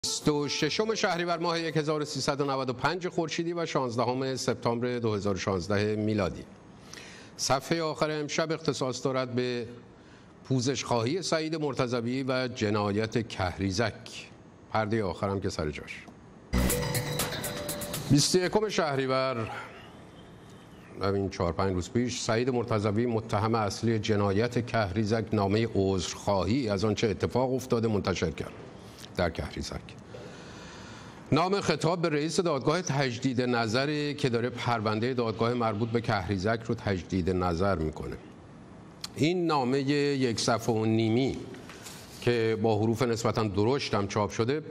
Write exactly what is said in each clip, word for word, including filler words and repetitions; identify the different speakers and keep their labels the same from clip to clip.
Speaker 1: بیست و ششم شهریور ماه هزار و سیصد و نود و پنج خورشیدی و شانزدهم سپتامبر دو هزار و شانزده میلادی. صفحه آخر امشب اختصاص دارد به پوزش خواهی سعید مرتضوی و جنایت کهریزک. پرده آخرم که سر جاش. بیست و یکم شهریور، همین چهار پنج روز پیش، سعید مرتضوی متهم اصلی جنایت کهریزک نامه عذرخواهی از آنچه اتفاق افتاده منتشر کرد در کهریزک. نام خطاب به رئیس دادگاه تجدید نظری که داره پرونده دادگاه مربوط به کهریزک رو تجدید نظر میکنه. این نامه یک صفحه و نیمی که با حروف نسبتا درشت هم چاپ شده،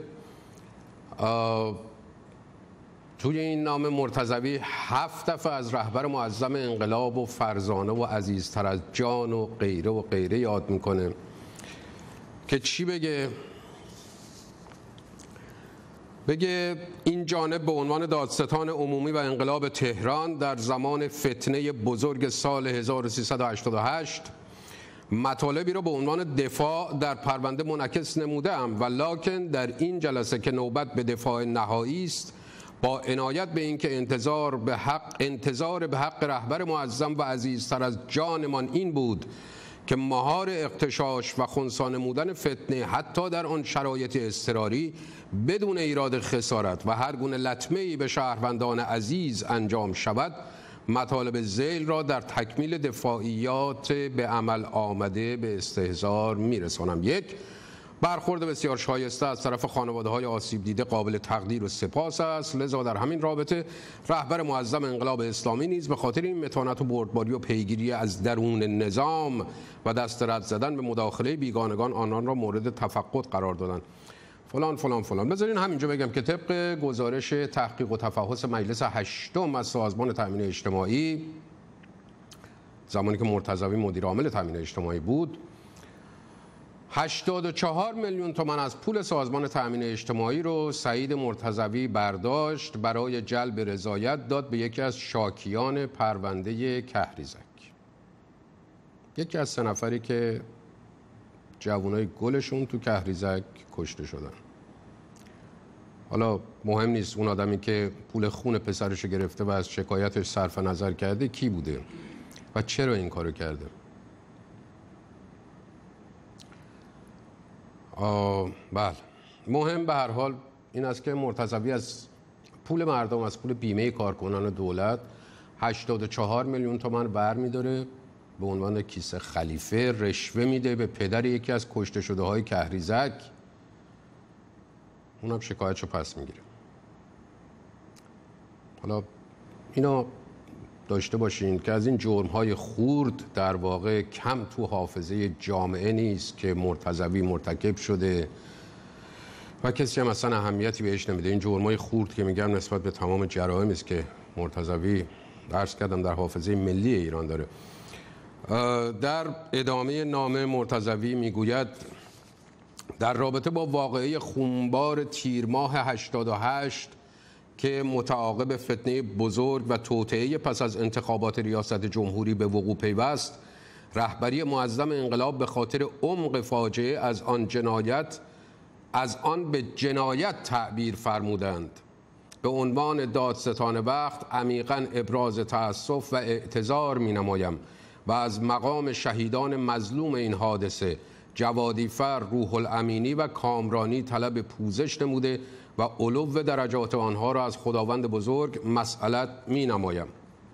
Speaker 1: توی این نامه مرتضوی هفت دفعه از رهبر معظم انقلاب و فرزانه و عزیزتر از جان و غیره و غیره یاد میکنه که چی بگه؟ بگه این جانب به عنوان دادستان عمومی و انقلاب تهران در زمان فتنه بزرگ سال هزار و سیصد و هشتاد و هشت مطالبی را به عنوان دفاع در پرونده منعکس نموده ام، و لکن در این جلسه که نوبت به دفاع نهایی است، با عنایت به اینکه انتظار به حق انتظار به حق رهبر معظم و عزیزتر از جانمان این بود که مهار اغتشاش و خنثی نمودن فتنه حتی در آن شرایط اضطراری بدون ایراد خسارت و هر گونه لطمه‌ای به شهروندان عزیز انجام شود، مطالب ذیل را در تکمیل دفاعیات به عمل آمده به استحضار میرسانم. یک، برخورد بسیار شایسته از طرف خانواده‌های آسیب دیده قابل تقدیر و سپاس است، لذا در همین رابطه رهبر معظم انقلاب اسلامی نیز به خاطر این متانت و بردباری و پیگیری از درون نظام و دست رد زدن به مداخله بیگانگان آنان را مورد تفقد قرار دادند. فلان فلان فلان. بذارین همینجا بگم که طبق گزارش تحقیق و تفحص مجلس هشتم از سازمان تامین اجتماعی، زمانی که مرتضوی مدیر عامل تامین اجتماعی بود، هشتاد و چهار میلیون تومان از پول سازمان تامین اجتماعی رو سعید مرتضوی برداشت برای جلب رضایت داد به یکی از شاکیان پرونده کهریزک. یکی از سه نفری که جوانای گلشون تو کهریزک کشته شدن. حالا مهم نیست اون آدمی که پول خون پسرشو گرفته و از شکایتش صرف نظر کرده کی بوده و چرا این کارو کرده. بله، مهم به هر حال این است که مرتضوی از پول مردم، از پول بیمه کارکنان دولت هشتاد و چهار میلیون تومان برمی‌داره به عنوان کیسه خلیفه، رشوه میده به پدر یکی از کشته شده های کهریزک، اونم شکایتشو پس میگیره. حالا اینا داشته باشین که از این جرم‌های خورد در واقع کم تو حافظه جامعه نیست که مرتضوی مرتکب شده و کسی هم اصلا اهمیتی بهش نمیده. این جرم‌های خورد که میگم نسبت به تمام جرائمی است که مرتضوی عرض کردم در حافظه ملی ایران داره. در ادامه نامه مرتضوی میگوید در رابطه با واقعه خونبار تیر ماه هشتاد و هشت که متعاقب فتنه بزرگ و توطئه پس از انتخابات ریاست جمهوری به وقوع پیوست، رهبری معظم انقلاب به خاطر عمق فاجعه از آن جنایت از آن به جنایت تعبیر فرمودند. به عنوان دادستان وقت عمیقاً ابراز تأسف و اعتذار می نمایم و از مقام شهیدان مظلوم این حادثه جوادیفر، روح الامینی و کامرانی طلب پوزش نموده و علو درجات آنها را از خداوند بزرگ مسئلت می نمایم.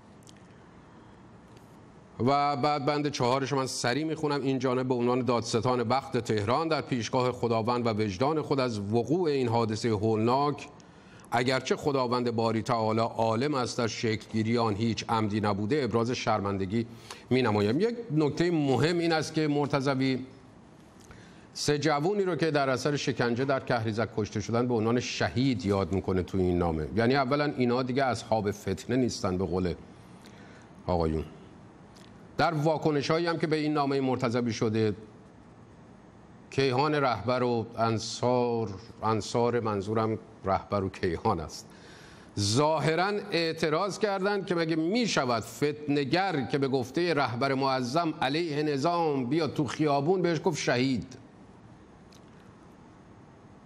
Speaker 1: و بعد بند چهارش من سری می خونم. این جانب به عنوان دادستان وقت تهران در پیشگاه خداوند و وجدان خود از وقوع این حادثه هولناک، اگرچه خداوند باری تعالی عالم است در شکلگیری آن هیچ عمدی نبوده، ابراز شرمندگی می نمایم. یک نکته مهم این است که مرتضوی سه جوونی رو که در اثر شکنجه در کهریزک کشته شدن به عنوان شهید یاد میکنه تو این نامه. یعنی اولا اینا دیگه اصحاب فتنه نیستن به قول آقایون. در واکنش هایی هم که به این نامه مرتضوی شده، کیهان رهبر و انصار انصار منظورم رهبر و کیهان است، ظاهرا اعتراض کردند که مگه می شود فتنه‌گر که به گفته رهبر معظم علیه نظام بیاد تو خیابون بهش گفت شهید.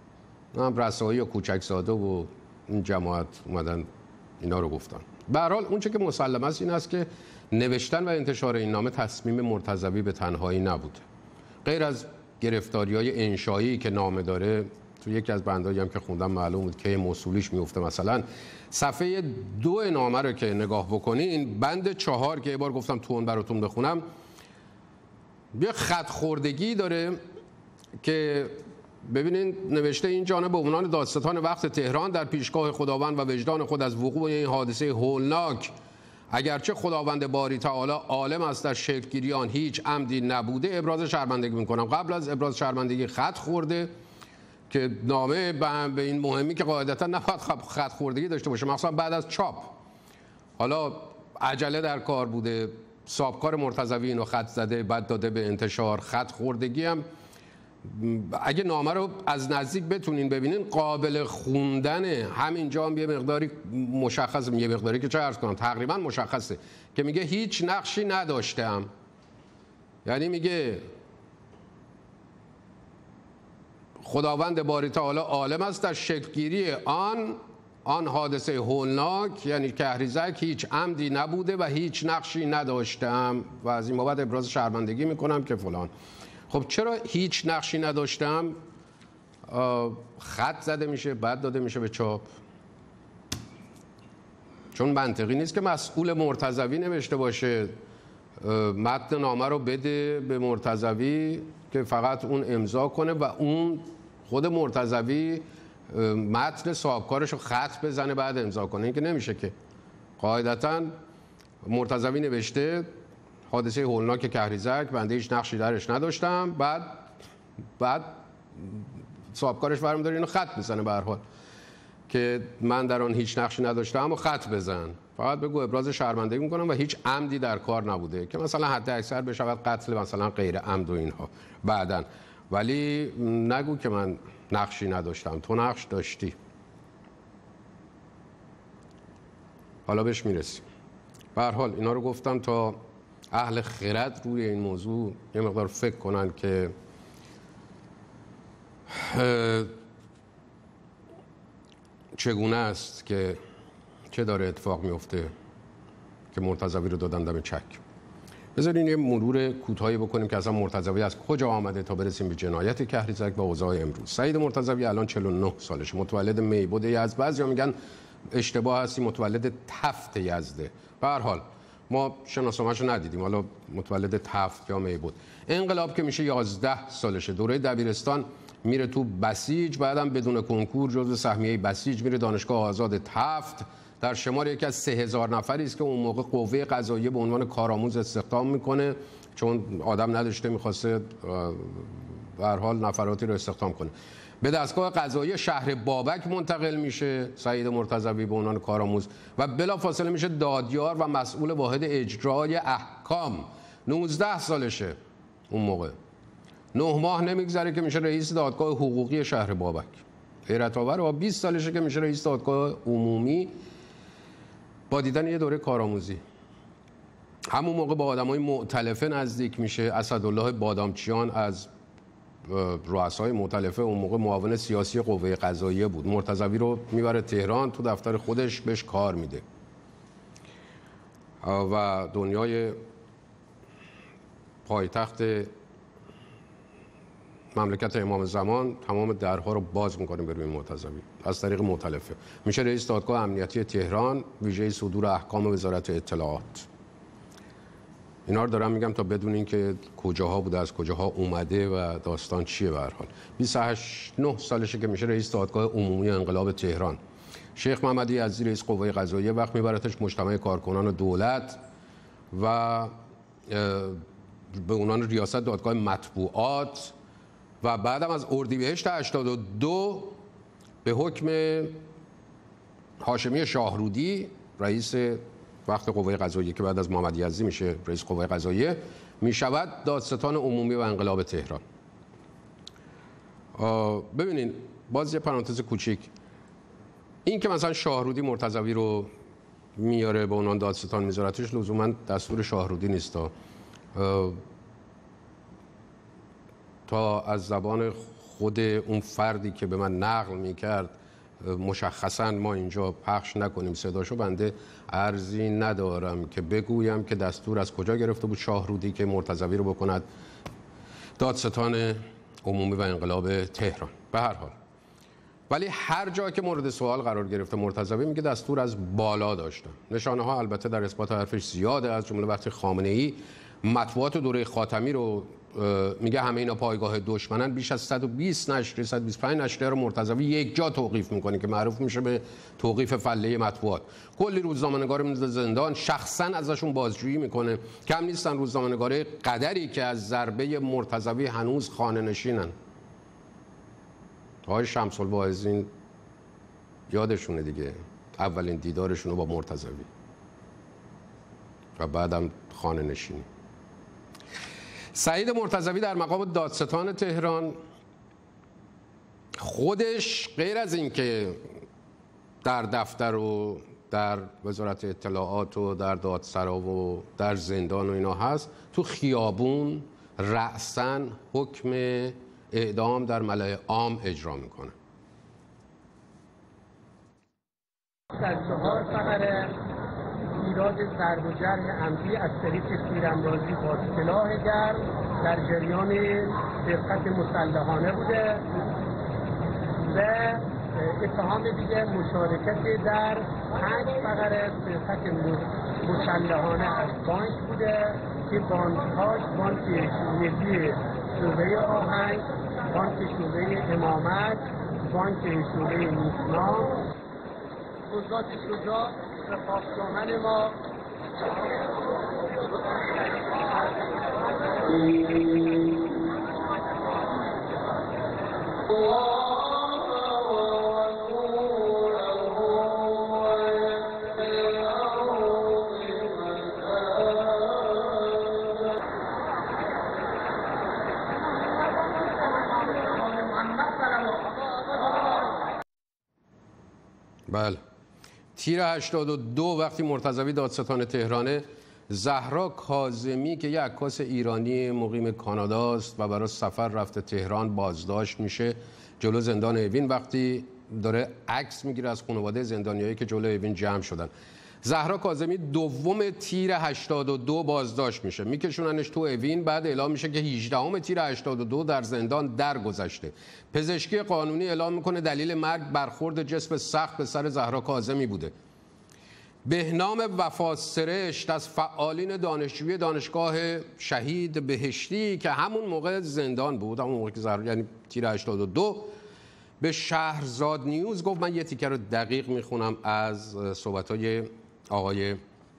Speaker 1: هم رسایی و کوچکزاده و این جماعت اومدن اینا رو گفتن. به هر حال اونچه که مسلم است این است که نوشتن و انتشار این نامه تصمیم مرتضوی به تنهایی نبود. غیر از گرفتاری‌های انشایی که نامه داره، تو یکی از بندایی هم که خوندم معلوم بود که موصولیش میفته. مثلا صفحه دو نامه رو که نگاه بکنین، بند چهار که یه بار گفتم تون براتون بخونم، بیا خط خوردگی داره که ببینین نوشته این جانب به عنوان دادستان وقت تهران در پیشگاه خداوند و وجدان خود از وقوع این حادثه هولناک، اگرچه خداوند باری تعالی عالم است در شکل‌گیری آن هیچ عمدی نبوده، ابراز شرمندگی میکنم. قبل از ابراز شرمندگی خط خورده که نامه به این مهمی که قاعدتا نباید خط خوردگی داشته باشه، مخصوصا بعد از چاپ. حالا عجله در کار بوده، سابکار مرتضوی اینو خط زده بعد داده به انتشار. خط خوردگی هم اگه نامه رو از نزدیک بتونین ببینین قابل خوندنه. همینجا هم یه مقداری مشخصه، یه مقداری که چه عرض کنم تقریبا مشخصه که میگه هیچ نقشی نداشتم. یعنی میگه خداوند باری تعالی عالم است در شکلگیری آن آن حادثه هولناک، یعنی کهریزک، هیچ عمدی نبوده و هیچ نقشی نداشتم و از این بابت ابراز شرمندگی میکنم که فلان. خب چرا هیچ نقشی نداشتم؟ خط زده میشه بعد داده میشه به چاپ، چون منطقی نیست که مسئول مرتضوی نوشته باشه متن نامه رو بده به مرتضوی که فقط اون امضا کنه و اون خود مرتضوی متن صاحبکارش رو خط بزنه بعد امضا کنه. این که نمیشه که. قاعدتا مرتضوی نوشته حادثه هولناک کهریزک، بنده هیچ نقشی درش نداشتم، بعد بعد صاحبکارش برمی داره اینو خط بزنه به هر حال که من در آن هیچ نقشی نداشتم و خط بزن، فقط بگو ابراز شرمندگی میکنم و هیچ عمدی در کار نبوده، که مثلا حد اکثر بشود قتل مثلا غیر عمد و اینها بعدن، ولی نگو که من نقشی نداشتم. تو نقش داشتی. حالا بهش میرسیم. به هر حال اینا رو گفتم تا اهل خرد روی این موضوع یه مقدار فکر کنن که چگونه است که چه داره اتفاق میفته که مرتضوی رو دادن دم چک. بذارین یه مرور کوتاهی بکنیم که اصلا مرتضوی از کجا آمده تا برسیم به جنایت کهریزک و اوضاع امروز. سعید مرتضوی الان چهل و نه سالشه، متولد میبود یزد. بعضیا میگن اشتباه هستی، متولد تفت یزده. به هر حال ما شناسنامه‌شو ندیدیم، حالا متولد تفت یا میبود. انقلاب که میشه یازده سالشه، دوره دبیرستان میره تو بسیج، بعدم بدون کنکور جزو سهمیه بسیج میره دانشگاه آزاد تفت. در شمار یکی از سه هزار نفری است که اون موقع قوه قضاییه به عنوان کارآموز استخدام میکنه، چون آدم نداشته میخواسته به هر حال نفراتی رو استخدام کنه. به دستگاه قضایی شهر بابک منتقل میشه سعید مرتضوی به عنوان کارآموز و بلافاصله میشه دادیار و مسئول واحد اجرای احکام. نوزده سالشه اون موقع. نه ماه نمیگذره که میشه رئیس دادگاه حقوقی شهر بابک. حیرت آور. و بیست سالشه که میشه رئیس دادگاه عمومی با دیدن یه دوره کارآموزی. همون موقع با آدمای مؤتلفه نزدیک میشه. اسدالله بادامچیان از رؤسای مؤتلفه اون موقع معاون سیاسی قوه قضاییه بود. مرتضوی رو میبره تهران، تو دفتر خودش بهش کار میده و دنیای پایتخت مملکت امام زمان تمام درها رو باز میکنه به روی مرتضوی از طریق مؤتلفه. میشه رئیس دادگاه امنیتی تهران، ویژه صدور احکام وزارت اطلاعات. اینا رو دارم میگم تا بدونین که کجاها بوده، از کجاها اومده و داستان چیه. به هر حال بیست و هشت نه سالشه که میشه رئیس دادگاه عمومی انقلاب تهران. شیخ محمدی عزیزی رئیس قوه قضاییه وقت میبرتش مجتمع کارکنان دولت و به عنوان ریاست دادگاه مطبوعات و بعدم از اردیبهشت هشتاد و دو به حکم هاشمی شاهرودی رئیس وقت قوه قضاییه که بعد از محمد یزدی میشه رئیس قوه قضاییه، میشود دادستان عمومی و انقلاب تهران. ببینین باز یه پرانتز کوچیک، این که مثلا شاهرودی مرتضوی رو میاره به عنوان دادستان میذارتش لزوما دستور شاهرودی نیست، تا از زبان خود اون فردی که به من نقل میکرد مشخصا ما اینجا پخش نکنیم صداشو، بنده عرضی ندارم که بگویم که دستور از کجا گرفته بود شاهرودی که مرتضوی رو بکند دادستان عمومی و انقلاب تهران. به هر حال ولی هر جا که مورد سوال قرار گرفته مرتضوی میگه دستور از بالا داشتم. نشانه ها البته در اثبات حرفش زیاده، از جمله وقتی خامنه ای مطبوعات دوره خاتمی رو میگه همه اینا پایگاه دشمنن، بیش از صد و بیست نشریه صد و بیست و پنج نشریه رو مرتضوی یک جا توقیف میکنه که معروف میشه به توقیف فله مطبوعات. کلی روزنامه‌نگار میذاره زندان، شخصا ازشون بازجویی میکنه. کم نیستن روزنامه‌نگار قدری که از ضربه مرتضوی هنوز خانه نشینن. آقای شمس الواعظین یادشونه دیگه، اولین دیدارشون رو با مرتضوی و بعدم خانه نشینی. سعید مرتضوی در مقام دادستان تهران خودش غیر از این که در دفتر و در وزارت اطلاعات و در دادسرا و در زندان و اینا هست، تو خیابون رأساً حکم اعدام در ملأ عام اجرا میکنه.
Speaker 2: در چهار فقره ایراد ضرب و جرح عمدی از طریق تیراندازی با سلاح گرم در جریان سرقت مسلحانه بوده و اتهام دیگه مشارکت در پنج فقره سرقت مسلحانه از بانک بوده که بانک‌هاش بانک ملی شعبه آهنگ، بانک شعبه امامت، بانک شعبه نیسنام. گزارش شجاع سپاسگزاران ما
Speaker 1: بله. تیر هشتاد و دو وقتی مرتضوی دادستان تهرانه، زهرا کاظمی که یک عکاس ایرانی مقیم کاناداست و برای سفر رفته تهران بازداشت میشه جلو زندان اوین، وقتی داره عکس میگیره از خانواده زندانیایی که جلو اوین جمع شدن. زهرا کاظمی دوم تیر هشتاد و دو بازداشت میشه، میکشوننش تو اوین، بعد اعلام میشه که هجدهم تیر هشتاد و دو در زندان درگذشته. پزشکی قانونی اعلام میکنه دلیل مرگ برخورد جسم سخت به سر زهرا کاظمی بوده. بهنام وفاسرشت از فعالین دانشجویی دانشگاه شهید بهشتی که همون موقع زندان بود، همون موقع که زهرا یعنی تیر هشتاد و دو، به شهرزاد نیوز گفت، من یه تیکه رو دقیق میخونم از صحبت‌های آقای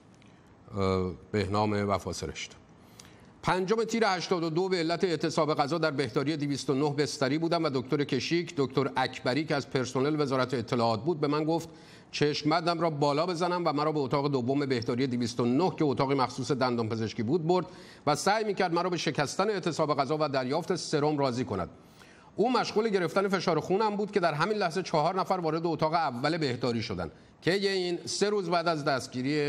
Speaker 1: بهنام وفاسرشت. پنجم تیر هشتاد و دو به علت اعتصاب غذا در بهداری دویست و نه بستری بودم و دکتر کشیک، دکتر اکبری که از پرسنل وزارت اطلاعات بود، به من گفت چشم بندم را بالا بزنم و مرا به اتاق دوم بهداری دویست و نه که اتاق مخصوص دندان پزشکی بود برد و سعی میکرد مرا به شکستن اعتصاب غذا و دریافت سرم راضی کند. او مشغول گرفتن فشار خونم بود که در همین لحظه چهار نفر وارد اتاق اول بهداری شدند که این سه روز بعد از دستگیری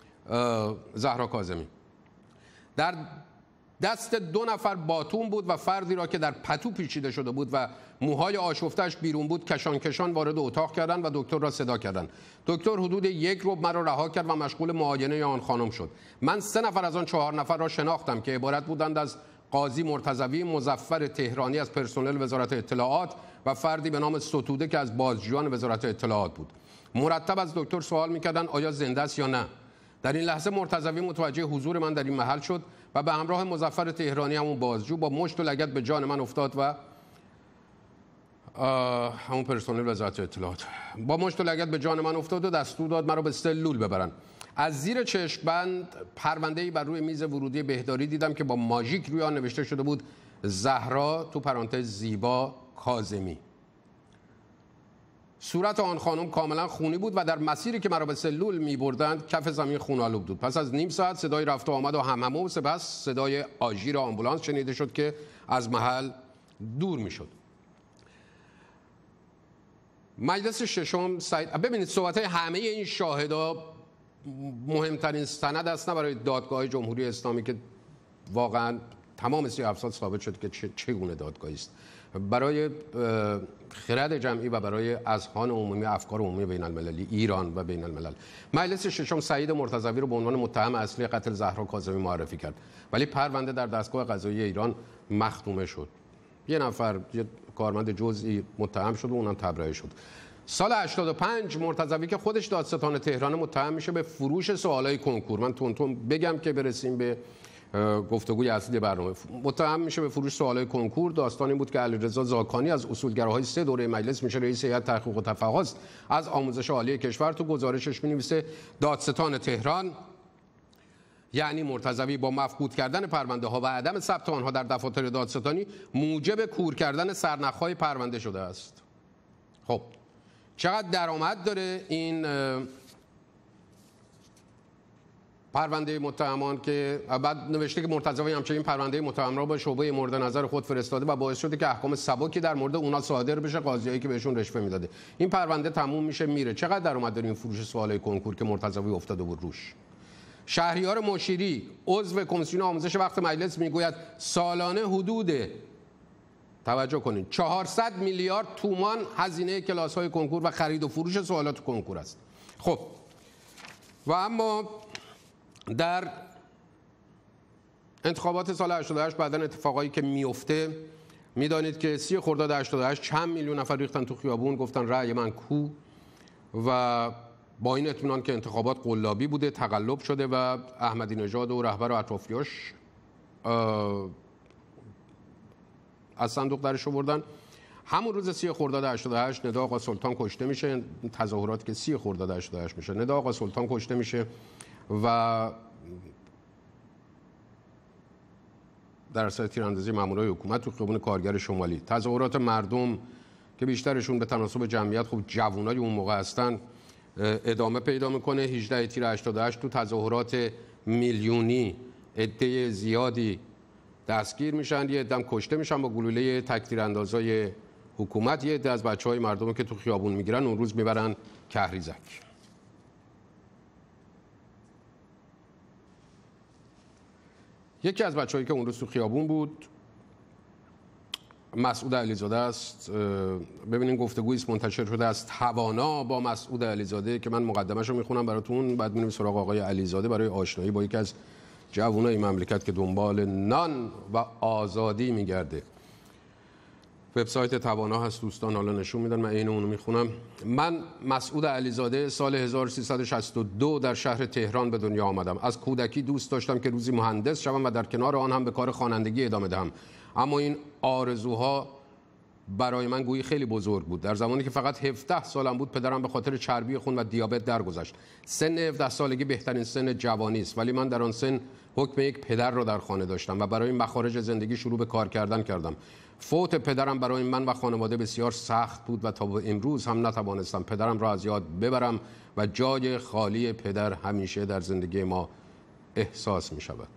Speaker 1: زهرا کاظمی. در دست دو نفر باتون بود و فردی را که در پتو پیچیده شده بود و موهای آشفتش بیرون بود کشان کشان وارد اتاق کردند و دکتر را صدا کردند. دکتر حدود یک ربع مرا رها کرد و مشغول معاینه آن خانم شد. من سه نفر از آن چهار نفر را شناختم که عبارت بودند از قاضی مرتضوی، مظفر تهرانی از پرسنل وزارت اطلاعات و فردی به نام ستوده که از بازجویان وزارت اطلاعات بود. مرتب از دکتر سوال می‌کردند آیا زنده است یا نه. در این لحظه مرتضوی متوجه حضور من در این محل شد و به همراه مظفر تهرانی همون بازجو با مشت و لگد به جان من افتاد و همون پرسنل وزارت اطلاعات با مشت و لگد به جان من افتاد و دستور داد مرا به سلول ببرن. از زیر چشم‌بند پرونده‌ای بر روی میز ورودی بهداری دیدم که با ماژیک روی آن نوشته شده بود زهرا تو پرانتز زیبا کاظمی. صورت آن خانم کاملا خونی بود و در مسیری که مرا به سلول می‌بردند کف زمین خون‌آلود بود. پس از نیم ساعت صدای رفت و آمد و همهمه و سپس صدای آژیر آمبولانس شنیده شد که از محل دور می‌شد. مجلس ششم سعید ببینید صحبت‌های همه این شاهدا مهمترین سند است نه برای دادگاه جمهوری اسلامی که واقعا تمام سی و هفت سال ثابت شد که چگونه دادگاهی است، برای خرد جمعی و برای اذهان عمومی افکار عمومی بین المللی ایران و بین الملل. مجلس ششم سعید مرتضوی رو به عنوان متهم اصلی قتل زهرا کاظمی معرفی کرد، ولی پرونده در دستگاه قضایی ایران مختومه شد. یه نفر یه کارمند جزئی متهم شد و اونم تبرئه شد. سال هشتاد و پنج مرتضوی که خودش دادستان تهران متهم میشه به فروش سوالای کنکور. من تون تون بگم که برسیم به گفتگوی اصلی برنامه. متهم میشه به فروش سوالای کنکور. داستان این بود که علیرضا زاکانی از اصولگراهای سه دوره مجلس میشه رئیس هیئت تحقیق و تفحص از آموزش عالی کشور. تو گزارشش مینویسه دادستان تهران یعنی مرتضوی با مفقود کردن پرونده ها و عدم ثبت آنها در دفاتر دادستانی موجب کور کردن سرنخ‌های پرونده شده است. خب چقدر درآمد داره این پرونده متهمان که بعد نوشته که مرتضوی همچنین پرونده متهم را با شعبه مورد نظر خود فرستاده و باعث شده که احکام سبکی در مورد اونا صادر بشه، قاضیایی که بهشون رشوه میداده. این پرونده تموم میشه میره. چقدر درآمد داره این فروش سوالای کنکور که مرتضوی افتاده بود روش؟ شهریار مشیری عضو کمیسیون آموزش وقت مجلس میگوید سالانه حدود توجه کنید چهارصد میلیارد تومان هزینه کلاس‌های کنکور و خرید و فروش سوالات کنکور است. خب و اما در انتخابات سال هشتاد و هشت بعدن اتفاقایی که میفته میدانید که سی خرداد هشتاد و هشت چند میلیون نفر ریختن تو خیابون گفتن رأی من کو، و با این اطمینان که انتخابات قلابی بوده، تقلب شده و احمدی نژاد و رهبر و اطرافیاش از صندوق درش آوردن. همون روز سی خرداد هشتاد و هشت ندا آقا سلطان کشته میشه. تظاهرات که سی خرداد هشتاد و هشت میشه، ندا آقا سلطان کشته میشه و در اثر تیراندازی مامورای حکومت تو خیابون کارگر شمالی. تظاهرات مردم که بیشترشون به تناسب جمعیت خب جوانای اون موقع هستن ادامه پیدا میکنه. هجده تیر هشتاد و هشت تو تظاهرات میلیونی عده زیادی دستگیر میشن، یه عده‌ام کشته میشن با گلوله تک‌تیراندازای حکومت. یه عده از بچهای مردم که تو خیابون میگیرن اون روز میبرن کهریزک. یکی از بچه‌هایی که اون روز تو خیابون بود مسعود علیزاده است. ببینین گفتگویی است منتشر شده از توانا با مسعود علیزاده که من مقدمه‌شو میخونم براتون، بعد میریم سراغ آقای علیزاده برای آشنایی با یکی از جوانای مملکت که دنبال نان و آزادی میگرده. وبسایت توانا هست دوستان، حالا نشون میدن، من عین اونو میخونم. من مسعود علیزاده سال هزار و سیصد و شصت و دو در شهر تهران به دنیا آمدم. از کودکی دوست داشتم که روزی مهندس شوم و در کنار آن هم به کار خوانندگی ادامه دهم. اما این آرزوها برای من گویی خیلی بزرگ بود. در زمانی که فقط هفده سالم بود پدرم به خاطر چربی خون و دیابت درگذشت. سن هفده سالگی بهترین سن جوانی است، ولی من در آن سن حکم یک پدر را در خانه داشتم و برای مخارج زندگی شروع به کار کردن کردم. فوت پدرم برای من و خانواده بسیار سخت بود و تا به امروز هم نتوانستم پدرم را از یاد ببرم و جای خالی پدر همیشه در زندگی ما احساس می شود.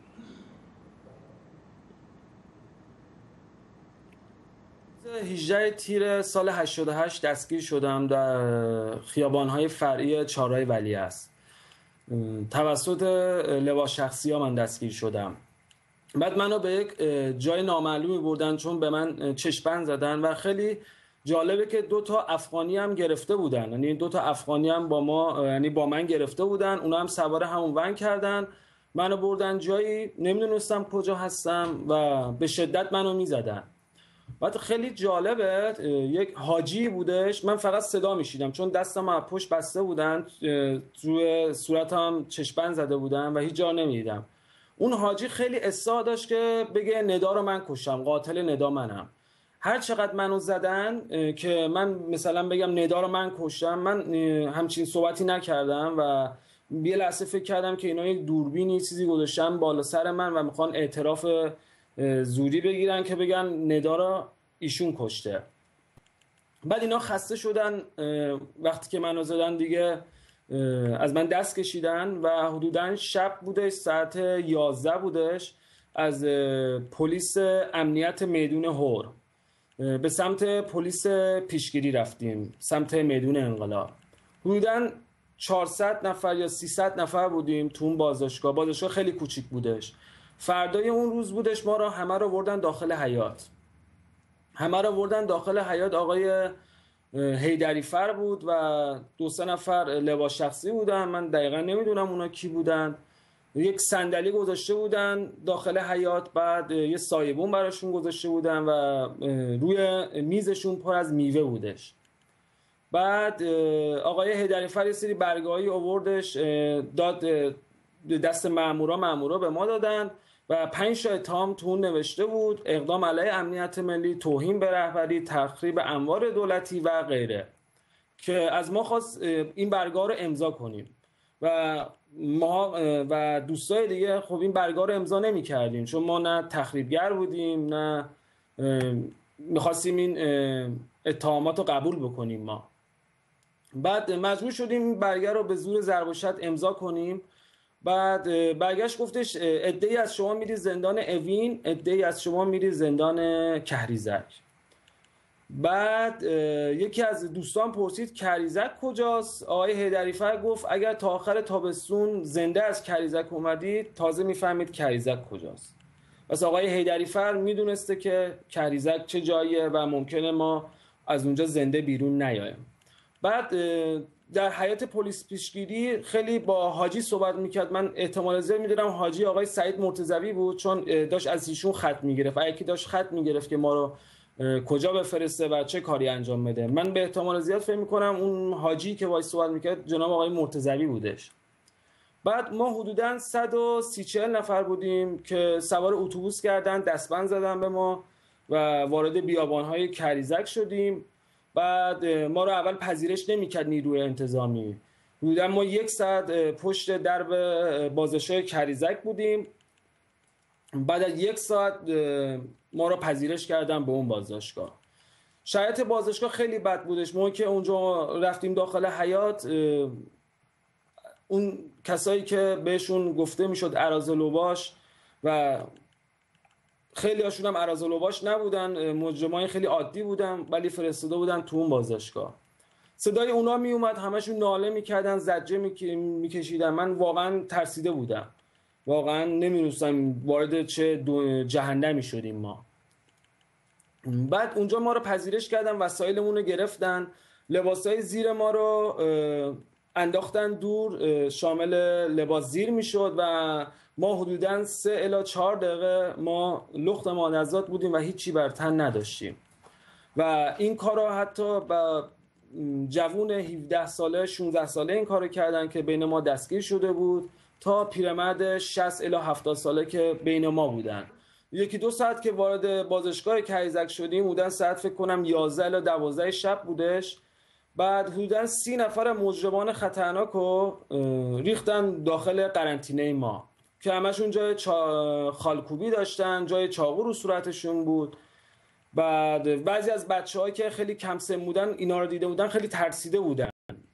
Speaker 3: هجده تیر سال هشتاد و هشت دستگیر شدم در خیابان‌های فرعی چهارراه ولیعصر. توسط لواء شخصی ها من دستگیر شدم. بعد منو به یک جای نامعلومی بردن چون به من چشم‌بند زدن و خیلی جالبه که دو تا افغانی هم گرفته بودن، یعنی دو تا افغانی هم با ما یعنی با من گرفته بودن، اونا هم سوار همون ون کردن، منو بردن جایی نمیدونستم کجا هستم و به شدت منو میزدن. بعد خیلی جالبه یک حاجی بودش، من فقط صدا میشیدم چون دستم از پشت بسته بودن، روی صورتم چشم‌بند زده بودن و هیچ جا نمیدیدم. اون حاجی خیلی اصرار داشت که بگه ندا رو من کشتم، قاتل ندا منم. هر چقدر منو زدن که من مثلا بگم ندا رو من کشتم، من همچین صحبتی نکردم و یه لحظه فکر کردم که اینا یک دوربینی چیزی گذاشتن بالا سر من و میخوان اعتراف زوری بگیرن که بگن ندا رو ایشون کشته. بعد اینا خسته شدن، وقتی که منو زدن دیگه از من دست کشیدن و حدوداً شب بودش، ساعت یازده بودش، از پلیس امنیت میدون هور به سمت پلیس پیشگیری رفتیم، سمت میدون انقلاب. حدوداً چهارصد نفر یا سیصد نفر بودیم تو اون بازداشتگاه. بازداشتگاه خیلی کوچیک بودش. فردای اون روز بودش ما را همه رو بردن داخل حیاط. همه رو بردن داخل حیاط. آقای حیدری فر بود و دو سه نفر لباس شخصی بودن، من دقیقا نمیدونم اونا کی بودن. یک صندلی گذاشته بودن داخل حیاط، بعد یه سایبون براشون گذاشته بودن و روی میزشون پر از میوه بودش. بعد آقای حیدری فر یه سری برگاهی آوردش داد دست مامورا، مامورا به ما دادن و پنج تا اتهام تو اون نوشته بود: اقدام علیه امنیت ملی، توهین به رهبری، تخریب اموال دولتی و غیره، که از ما خواست این برگاه رو امضا کنیم و ما و دوستای دیگه خب این برگاه رو امضا نمی‌کردیم، چون ما نه تخریبگر بودیم نه می‌خواستیم این اتهامات رو قبول بکنیم. ما بعد مجبور شدیم این برگه رو به زور ضرب و شتم امضا کنیم. بعد برگشت گفتش عده‌ای از شما میری زندان اوین، عده‌ای از شما میری زندان کهریزک. بعد یکی از دوستان پرسید کهریزک کجاست؟ آقای حیدری فر گفت اگر تا آخر تابستون زنده از کهریزک اومدید تازه میفهمید کهریزک کجاست. پس آقای حیدری فر میدونسته که کهریزک چه جاییه و ممکنه ما از اونجا زنده بیرون نیاییم. بعد در حیات پلیس پیشگیری خیلی با حاجی صحبت میکرد. من احتمال زیاد میدونم حاجی آقای سعید مرتضوی بود، چون داشت از ایشون خط میگرفت. یکی داشت خط میگرفت که ما رو کجا بفرسته و چه کاری انجام بده. من به احتمال زیاد فکر میکنم اون حاجی که وایس صحبت میکرد جناب آقای مرتضوی بودش. بعد ما حدوداً صد و سی چهل نفر بودیم که سوار اتوبوس کردن، دستبند زدن به ما و وارد بیابان‌های کهریزک شدیم. بعد ما رو اول پذیرش نمی‌کرد نیروی انتظامی. حدوداً ما یک ساعت پشت درب بازداشتگاه کهریزک بودیم. بعد از یک ساعت ما رو پذیرش کردن به اون بازداشتگاه. شرایط بازداشتگاه خیلی بد بودش. ما که اونجا رفتیم داخل حیاط، اون کسایی که بهشون گفته میشد اراذلوباش و خیلی هاشون هم اراذلوباش نبودن، مجرمای خیلی عادی بودن، ولی فرستاده بودن تو اون بازداشتگاه. صدای اونا می اومد، همشون ناله میکردن، زجه میکشیدن. من واقعا ترسیده بودم، واقعا نمیدونستم وارد چه جهنمی شدیم ما. بعد اونجا ما رو پذیرش کردن، وسایلمون رو گرفتن، لباسای زیر ما رو انداختن دور، شامل لباس زیر میشد و ما حدوداً سه الی چهار دقیقه ما لخت مادرزاد بودیم و هیچی بر تن نداشتیم. و این کارو حتی با جوون هفده ساله شانزده ساله این کارو کردن که بین ما دستگیر شده بود، تا پیرمرد شصت الی هفتاد ساله که بین ما بودن. یکی دو ساعت که وارد بازداشتگاه کهریزک شدیم، بودن ساعت فکر کنم یازده الی دوازده شب بودش. بعد حدوداً سی نفر مجرمان خطرناک رو ریختن داخل قرنطینه ما که همشون جای چا... خالکوبی داشتن، جای چاقو رو صورتشون بود. بعد بعضی از بچه‌ها که خیلی کم سن بودن اینا رو دیده بودن خیلی ترسیده بودن.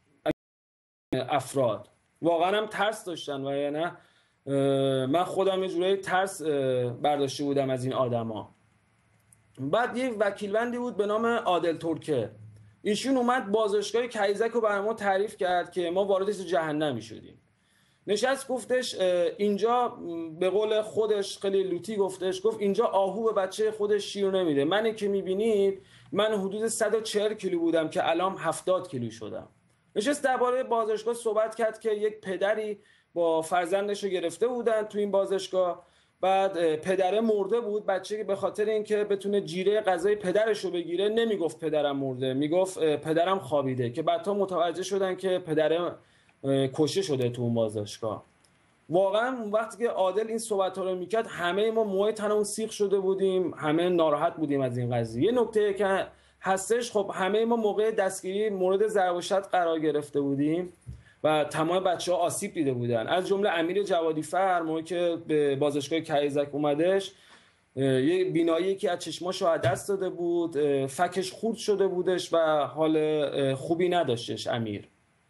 Speaker 3: افراد واقعا هم ترس داشتن و یعنی من خودم یه جوری ترس برداشته بودم از این آدما. بعد یه وکیلوندی بود به نام عادل ترکه، ایشون اومد بازداشتگاه کهریزک رو برای ما تعریف کرد که ما وارد جهنمی شدیم. نشست گفتش اینجا، به قول خودش خیلی لوتی گفتش، گفت اینجا آهو به بچه خودش شیر نمیده. منی که میبینید من حدود صد و چهل کیلو بودم که الان هفتاد کیلو شدم. نشست درباره بازداشتگاه صحبت کرد که یک پدری با فرزندش رو گرفته بودن تو این بازداشتگاه. بعد پدره مرده بود، بچه که به خاطر اینکه بتونه جیره غذای پدرش رو بگیره نمیگفت پدرم مرده، میگفت پدرم خوابیده، که بعدها متوجه شدن که پدره کشته شده تو اون بازداشتگاه. واقعا وقتی که عادل این صحبت‌ها رو میکرد همه ما موهای تنمون سیخ شده بودیم، همه ناراحت بودیم از این قضیه. یه نکته که هستش، خب همه ما موقع دستگیری مورد ضرب و شتم قرار گرفته بودیم و تمام بچه‌ها آسیب دیده بودن، از جمله امیر جوادی فر موقعی که به بازداشتگاه کهریزک اومدش یه بینایی که از چشماشو از دست داده بود، فکش خورد شده بودش و حال خوبی نداشتش امیر.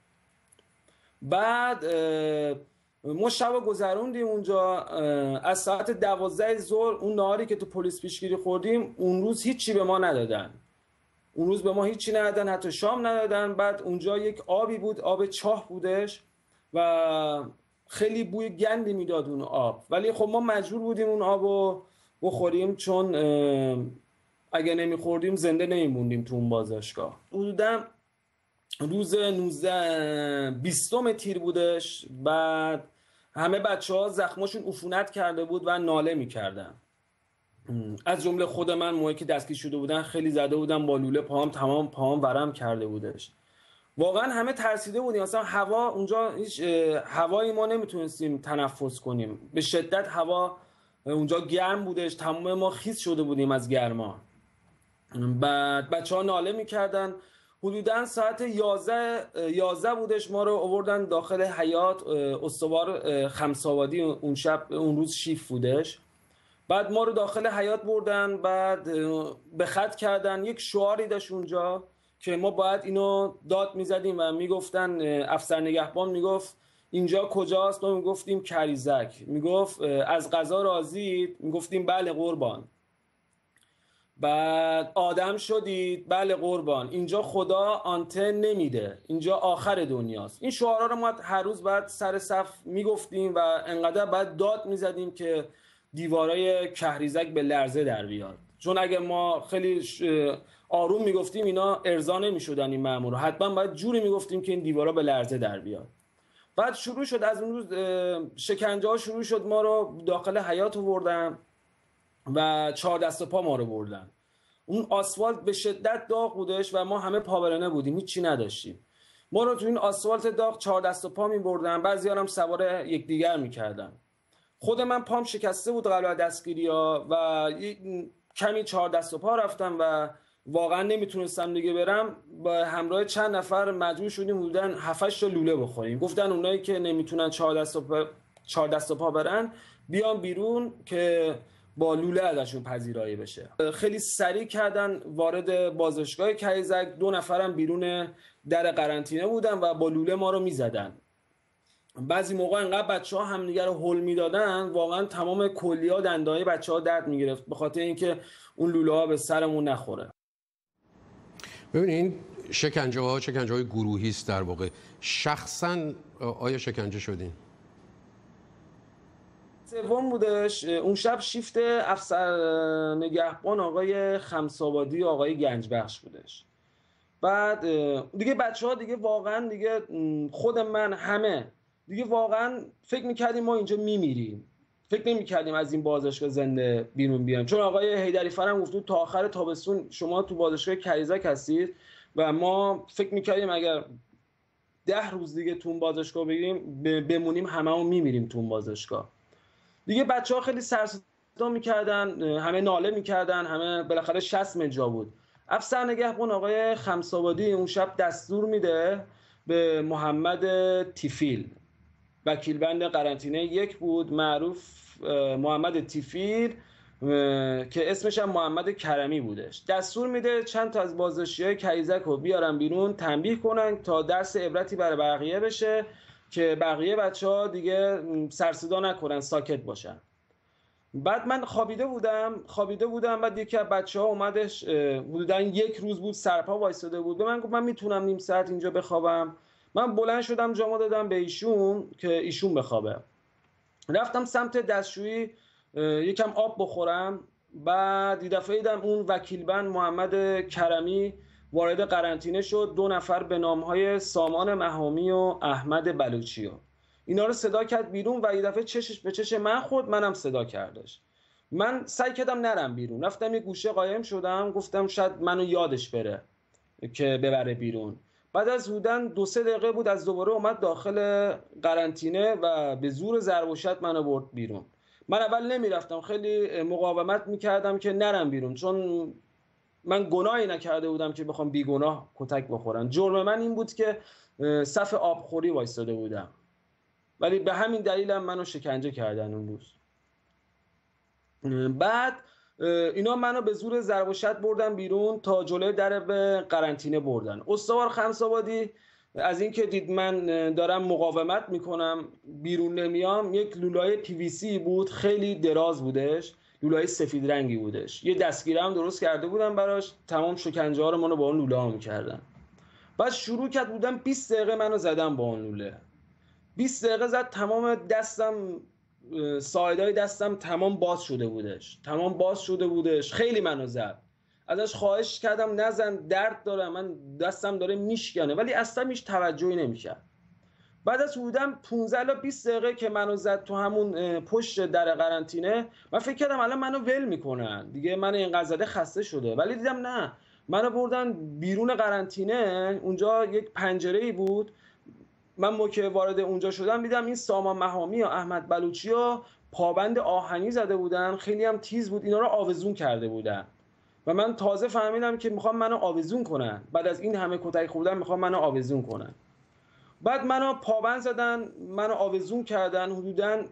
Speaker 3: بعد ما شب گذروندیم اونجا، از ساعت دوازده ظهر اون نهاری که تو پلیس پیشگیری خوردیم اون روز هیچی به ما ندادن، اون روز به ما هیچی ندادن، حتی شام ندادن. بعد اونجا یک آبی بود، آب چاه بودش و خیلی بوی گندی میداد اون آب، ولی خب ما مجبور بودیم اون آبو بخوریم چون اگه نمیخوردیم زنده نمیموندیم تو اون بازداشتگاه. حدوداً روز نوزده بیستم تیر بودش. بعد همه بچه ها زخماشون عفونت کرده بود و ناله میکردن، از جمله خود من. موقعی که دستگیر شده بودن خیلی زده بودم با لوله، پاهم تمام پاهم ورم کرده بودش. واقعا همه ترسیده بودیم، اصلا هوا اونجا هیچ هوایی ما نمیتونستیم تنفس کنیم، به شدت هوا اونجا گرم بودش، تمام ما خیس شده بودیم از گرما. بعد بچه ها ناله میکردن. حدوداً ساعت یازده یازده بودش، ما رو آوردن داخل حیاط. استوار خمس‌آبادی اون شب اون روز شیف بودش. بعد ما رو داخل حیاط بردن، بعد به خط کردن. یک شعاری داشت اونجا که ما باید اینو داد میزدیم و میگفتن، افسر نگهبان میگفت اینجا کجاست؟ ما میگفتیم کریزک. میگفت از قضا راضید؟ میگفتیم بله قربان. بعد آدم شدید؟ بله قربان. اینجا خدا آنتن نمیده، اینجا آخر دنیاست. این شعارها رو ما هر روز بعد سر صف میگفتیم و انقدر بعد داد میزدیم که دیوارای کهریزک به لرزه در بیاد. چون اگه ما خیلی آروم میگفتیم اینا ارضا نمیشدن این مامورا، حتما باید جوری میگفتیم که این دیوارا به لرزه در بیاد. بعد شروع شد از اون روز شکنجه ها شروع شد. ما رو داخل حیاط آوردن و چهار دست و پا ما رو بردن. اون آسفالت به شدت داغ بودش و ما همه پابرنه بودیم، هیچ چی نداشتیم. ما رو تو این آسفالت داغ چهار دست و پا می‌بردن، بعضی‌ها هم سوار یکدیگر می‌کردن. خود من پام شکسته بود قبل از دستگیری‌ها و کمی چهار دست و پا رفتم و واقعا نمیتونستم دیگه برم. با همراه چند نفر مجبور شدیم حدوداً هفت هشت تا لوله بخوریم. گفتن اونایی که نمیتونن چهار دست و پا چهار دست و پا برن بیان بیرون که با لوله ازشون پذیرایی بشه. خیلی سریع کردن وارد بازداشتگاه کریزک. دو نفرم بیرون در قرنطینه بودن و با لوله ما رو میزدن. بعضی موقع انقدر بچه‌ها همدیگه رو هول میدادن واقعا تمام کلیه ها دندانای بچه‌ها درد میگرفت به خاطر اینکه اون لوله ها به سرمون نخوره.
Speaker 1: ببینید شکنجه ها شکنجه های گروهی است در واقع. شخصا آیا شکنجه شدین؟
Speaker 3: سوم بودش. اون شب شیفت افسر نگهبان آقای خمس‌آبادی آقای گنجبخش بودش. بعد دیگه بچه‌ها دیگه واقعا دیگه خود من همه دیگه واقعا فکر می‌کردیم ما اینجا میمیریم. فکر نمی‌کردیم از این بازداشتگاه زنده بیرون بیایم، چون آقای حیدری فرم گفت تا آخر تابستون شما تو بازداشتگاه کریزک هستید و ما فکر می‌کردیم اگر ده روز دیگه تو اون بازداشتگاه بگیریم بمونیم هممون میمیریم تو اون بازداشتگاه. دیگه بچه‌ها خیلی سر صدا می‌کردن، همه ناله می‌کردن، همه بالاخره شصت جا بود. افسر نگهبان آقای خمس‌آبادی اون شب دستور میده به محمد تیفیل، وکیل بند قرنطینه یک بود، معروف محمد تیفیل که اسمش هم محمد کرمی بودش. دستور میده چند تا از بازداشتی‌های کریزک رو بیارن بیرون تنبیه کنن تا درس عبرتی برای بقیه بشه که بقیه بچه‌ها دیگه سر صدا نکنن، ساکت باشن. بعد من خوابیده بودم خوابیده بودم بعد یکی از بچه‌ها اومدش، حدوداً یک روز بود سرپا وایساده بود، به من گفت من میتونم نیم ساعت اینجا بخوابم. من بلند شدم جامو دادم به ایشون که ایشون بخوابه. رفتم سمت دستشویی یکم آب بخورم. بعد یه دفعه دیدم اون وکیل بند محمد کرمی وارد قرنطینه شد. دو نفر به نام‌های سامان مهامی و احمد بلوچی و اینا رو صدا کرد بیرون و یه دفعه چشش به چش من خورد، منم صدا کردش. من سعی کردم نرم بیرون، رفتم یه گوشه قایم شدم، گفتم شاید منو یادش بره که ببره بیرون. بعد از حدوداً دو سه دقیقه بود از دوباره اومد داخل قرنطینه و به زور ضرب و شتم منو برد بیرون. من اول نمیرفتم، خیلی مقاومت میکردم که نرم بیرون، چون من گناهی نکرده بودم که بخوام بیگناه کتک بخورم. جرم من این بود که صف آبخوری وایساده بودم، ولی به همین دلیلم منو شکنجه کردن اون روز. بعد اینا منو به زور ضرب و شتم بردن بیرون تا جلوی در به قرنطینه بردن. استوار خمس‌آبادی از اینکه دید من دارم مقاومت میکنم بیرون نمیام، یک لولای پی وی سی بود خیلی دراز بودش، لولای سفید رنگی بودش، یه دستگیره هم درست کرده بودم براش، تمام شکنجه ها رو منو با اون لوله ها میکردن. بعد شروع کرد بودم بیست دقیقه منو زدم با اون لوله، بیست دقیقه زد، تمام دستم ساعدای دستم تمام باز شده بودش تمام باز شده بودش خیلی منو زد. ازش خواهش کردم نزن، درد داره، من دستم داره میشکنه، ولی اصلا هیچ توجهی نمیکرد. بعد از حدوداً پانزده الی بیست دقیقه که منو زد تو همون پشت در قرنطینه، من فکر کردم الان منو ول میکنن دیگه، من اینقدر زده خسته شده، ولی دیدم نه، منو بردن بیرون قرنطینه. اونجا یک پنجره‌ای بود، من موقع وارد اونجا شدم دیدم این سامان مهامی یا احمد بلوچی ها پابند آهنی زده بودن، خیلی هم تیز بود، اینا رو آویزون کرده بودن و من تازه فهمیدم که میخوام منو آویزون کنن. بعد از این همه کتک خوردن میخوام منو آویزون کنن. بعد منو پابند زدن، منو آویزون کردن. حدوداً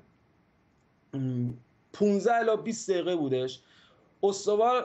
Speaker 3: پانزده الی بیست دقیقه بودش. استوار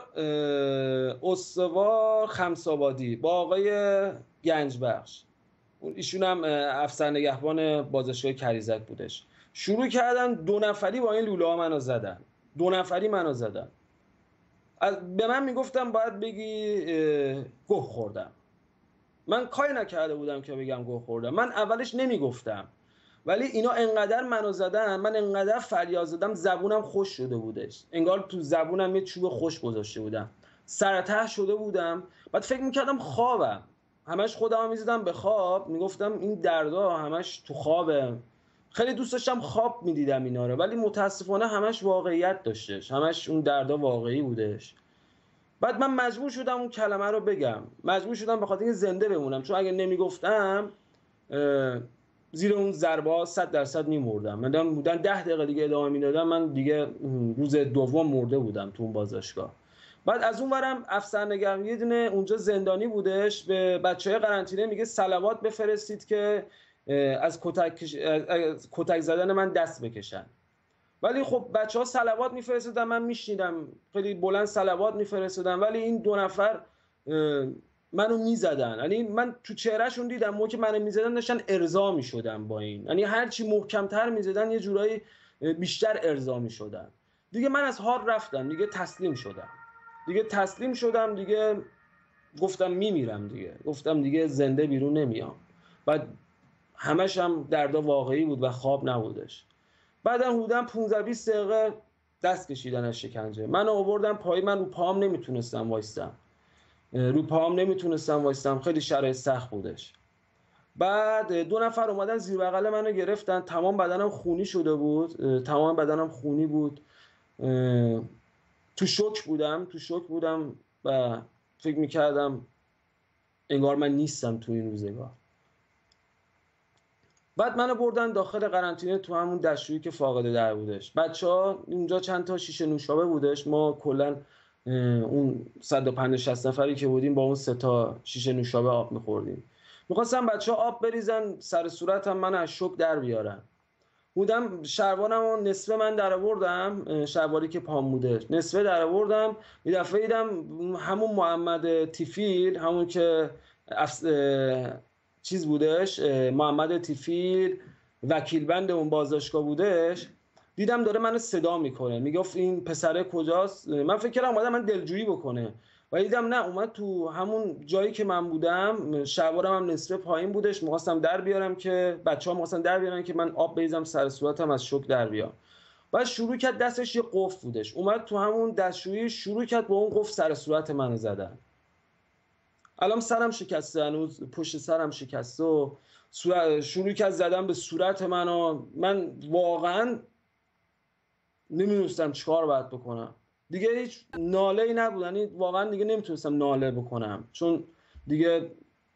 Speaker 3: استوار خمس‌آبادی با آقای گنجبخش، ایشون هم افسر نگهبان بازداشتگاه کریزک بودش، شروع کردن دو نفری با این لوله ها منو زدن. دو نفری منو زدن. به من میگفتم باید بگی گوه خوردم. من کاری نکرده بودم که بگم گوه خوردم. من اولش نمیگفتم، ولی اینا انقدر منو زدن، من انقدر فریاد زدم زبونم خوش شده بودش، انگار تو زبونم یه چوب خوش گذاشته بودم، سرته شده بودم. بعد فکر میکردم خوابم، همش خودم میزدم به خواب، میگفتم این دردا همش تو خوابه. خیلی دوست داشتم خواب میدیدم اینا رو، ولی متاسفانه همش واقعیت داشتش، همش اون دردا واقعی بودش. بعد من مجبور شدم اون کلمه رو بگم، مجبور شدم به خاطر اینکه زنده بمونم، چون اگه نمیگفتم زیر اون ضربه صد درصد میمردم. من بودن ده دقیقه دیگه ادامه میدادم، من دیگه روز دوم مرده بودم تو اون بازداشتگاه. بعد از اون ورم افسر نگهبان یه دونه اونجا زندانی بودش، به بچهای قرنطینه میگه صلوات بفرستید که از کتک از کتک زدن من دست بکشن. ولی خب بچه‌ها صلوات میفرستادن، من میشنیدم خیلی بلند صلوات میفرستادن، ولی این دو نفر منو میزدن. یعنی من تو چهرهشون دیدم موقعی که منو میزدن داشتن ارضا میشدن با این، یعنی هر چی محکم‌تر میزدن یه جورایی بیشتر ارضا میشدن. دیگه من از حال رفتم، دیگه تسلیم شدم. دیگه تسلیم شدم دیگه گفتم میمیرم دیگه، گفتم دیگه زنده بیرون نمیام. بعد همش هم دردا واقعی بود و خواب نبودش. بعدم حدوداً پانزده بیست دقیقه دست کشیدن از شکنجه. من آوردم پای، من رو پام نمیتونستم وایستم. رو پام نمیتونستم وایستم، خیلی شرایط سخت بودش. بعد دو نفر اومدن زیر بغل منو گرفتن، تمام بدنم خونی شده بود، تمام بدنم خونی بود. تو شوک بودم، تو شوک بودم و فکر میکردم انگار من نیستم تو این روزگار. بعد منو بردن داخل قرنطینه تو همون دستشویی که فاقد در بودش. بچه‌ها اونجا چند تا شیشه نوشابه بودش، ما کلا اون صد و پنجاه شصت نفری که بودیم با اون سه تا شیشه نوشابه آب می‌خوردیم. می‌خواستم بچه‌ها آب بریزن سر صورتم، من از شوک در بیارن. بودم شلوارمو نصفه من در آوردم، شلواری که پام بوده نصفه در آوردم. یه دفعه دیدم همون محمد تیفیر، همون که افس... چیز بودش، محمد تیفیر وکیل بند اون بازداشتگاه بودش، دیدم داره منو صدا میکنه، میگفت این پسره کجاست. من فکر کردم اومده من دلجویی بکنه، ولی دیدم نه، اومد تو همون جایی که من بودم، شلوارم هم نصفه پایین بودش، می‌خواستم در بیارم که بچه‌ها می‌خواستن در بیارن که من آب بریزم سر صورتم از شوک در بیام. بعد شروع کرد، دستش یه قفل بودش، اومد تو همون دستشویی شروع کرد با اون قفل سر صورت منو زدن. الان سرم شکسته، هنوز پشت سرم شکسته و شروع کرد زدن به صورت منو. من واقعا نمی‌دونستم چیکار باید بکنم. دیگه هیچ ناله‌ای نبود، یعنی واقعا دیگه نمیتونستم ناله بکنم، چون دیگه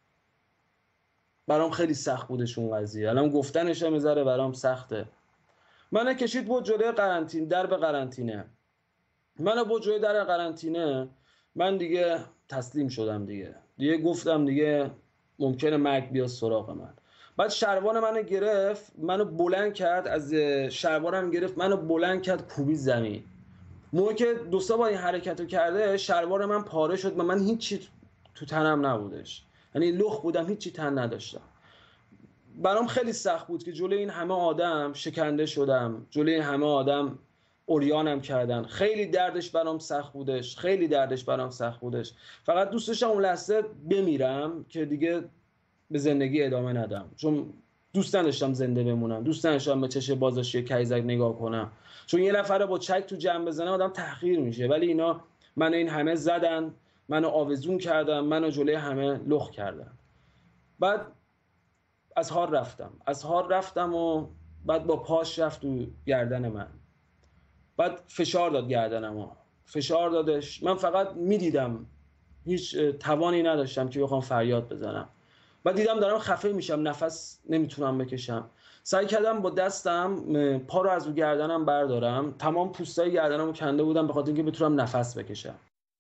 Speaker 3: برام خیلی سخت بودش اون قضیه. الان گفتنش هم میذاره برام سخته. منو کشید بود جلوی قرنطینه، درب قرنطینه. منو بود جلوی در قرنطینه. من دیگه تسلیم شدم دیگه. دیگه گفتم دیگه ممکنه مرگ بیاد سراغ من. بعد شلوار منو گرفت، منو بلند کرد، از شلوارم گرفت منو بلند کرد کوبید زمین. موقع که دو سه بار این حرکتو کرده شلوار من پاره شد و من هیچی تو تنم نبودش، یعنی لخ بودم، هیچی تن نداشتم. برام خیلی سخت بود که جلوی این همه آدم شکنده شدم، جلوی این همه آدم اوریانم کردن. خیلی دردش برام سخت بودش، خیلی دردش برام سخت بودش. فقط دوست داشتم اون لحظه بمیرم که دیگه به زندگی ادامه ندم، چون دوست نداشتم زنده بمونم، دوست نداشتم به چش بازداشتی کریزک نگاه کنم، چون یه نفر با چک تو جمع بزنه آدم تحقیر میشه. ولی اینا من این همه زدن، منو آویزون کردن، منو جلوی همه لخ کردن. بعد از هار رفتم از هار رفتم و بعد با پاش رفت تو گردن من، بعد فشار داد گردنمو، فشار دادش. من فقط میدیدم، هیچ توانی نداشتم که بخوام فریاد بزنم. بعد دیدم دارم خفه میشم، نفس نمیتونم بکشم. سعی کردم با دستم پا رو از رو گردنم بردارم، تمام پوستای گردنمو کنده بودم به خاطر اینکه بتونم نفس بکشم.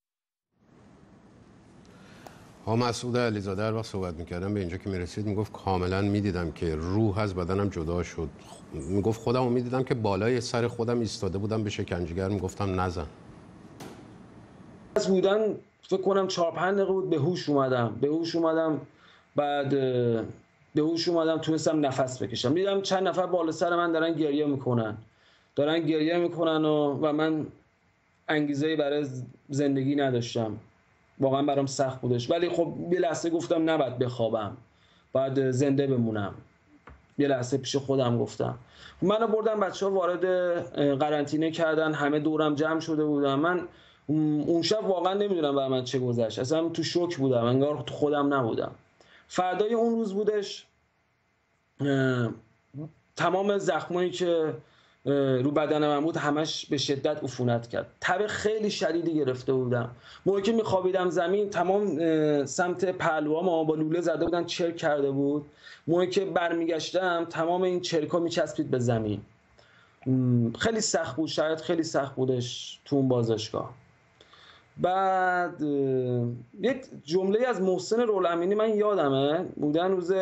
Speaker 1: ها مسعود علیزاده هر وقت صحبت میکردم به اینجا که میرسید میگفت کاملا میدیدم که روح از بدنم جدا شد. میگفت خودم رو میدیدم که بالای سر خودم ایستاده بودم به شکنجهگر میگفتم نزن.
Speaker 3: از بودن فکر کنم چهار پنج دقیقه بود به هوش اومدم به هوش اومدم بعد به هوش اومدم تونستم نفس بکشم. دیدم چند نفر بالا سر من دارن گریه میکنن دارن گریه میکنن و, و من انگیزه‌ای برای زندگی نداشتم. واقعا برام سخت بودش، ولی خب یه لحظه گفتم نباید بخوابم، باید زنده بمونم. یه لحظه پیش خودم گفتم. منو بردن بچه‌ها وارد قرنطینه کردن، همه دورم جمع شده بودن. من اون شب واقعا نمیدونم برای من چه گذشت، اصلا تو شوک بودم، انگار تو خودم نبودم. فردای اون روز بودش تمام زخمایی که رو بدن من بود همش به شدت عفونت کرد. تب خیلی شدیدی گرفته بودم. موقعی که میخوابیدم زمین تمام سمت پهلوام با لوله زده بودن، چرک کرده بود. موقعی که برمیگشتم تمام این چرکا میچسبید به زمین. خیلی سخت بود، شاید خیلی سخت بودش تو اون بازداشتگاه. بعد یک جمله از محسن رولامینی من یادمه، بودن روز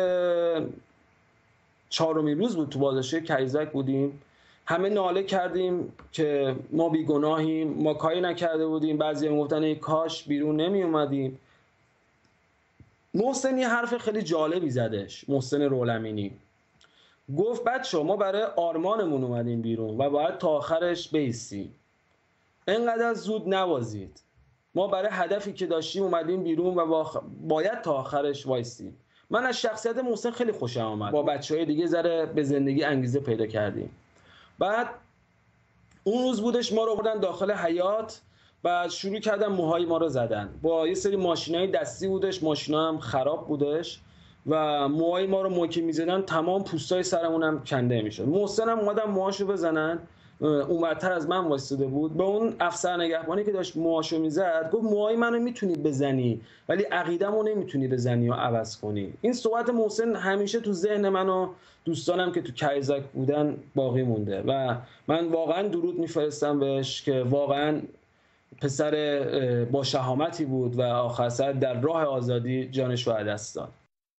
Speaker 3: چهارمین روز بود تو بازداشتگاه کریزک بودیم، همه ناله کردیم که ما بیگناهیم، ما کاری نکرده بودیم. بعضی میگفتن ای کاش بیرون نمی اومدیم. محسن یه حرف خیلی جالبی زدش، محسن رولامینی گفت بچه‌ها ما برای آرمانمون اومدیم بیرون و باید تا آخرش بایستیم، اینقدر زود نوازید. ما برای هدفی که داشتیم اومدیم بیرون و باید تا آخرش وایستیم. من از شخصیت محسن خیلی خوشم آمد. با بچه‌های دیگه ذره به زندگی انگیزه پیدا کردیم. بعد اون روز بودش ما رو بردن داخل حیاط، بعد شروع کردن موهای ما رو زدن با یه سری ماشینای دستی بودش، ماشینا هم خراب بودش و موهای ما رو موکی میزدن، تمام پوستای سرمون هم کنده میشد. محسن هم اومدن موهاشو بزنن، اونورتر از من وایساده بود. به اون افسر نگهبانی که داشت موهاشو میزد گفت موهای منو میتونی بزنی ولی عقیده‌مو نمیتونی بزنی و عوض کنی. این صحبت محسن همیشه تو ذهن من و دوستانم که تو کریزک بودن باقی مونده و من واقعا درود میفرستم بهش که واقعا پسر با شهامتی بود و آخر سر در راه آزادی جانش رو از دست داد.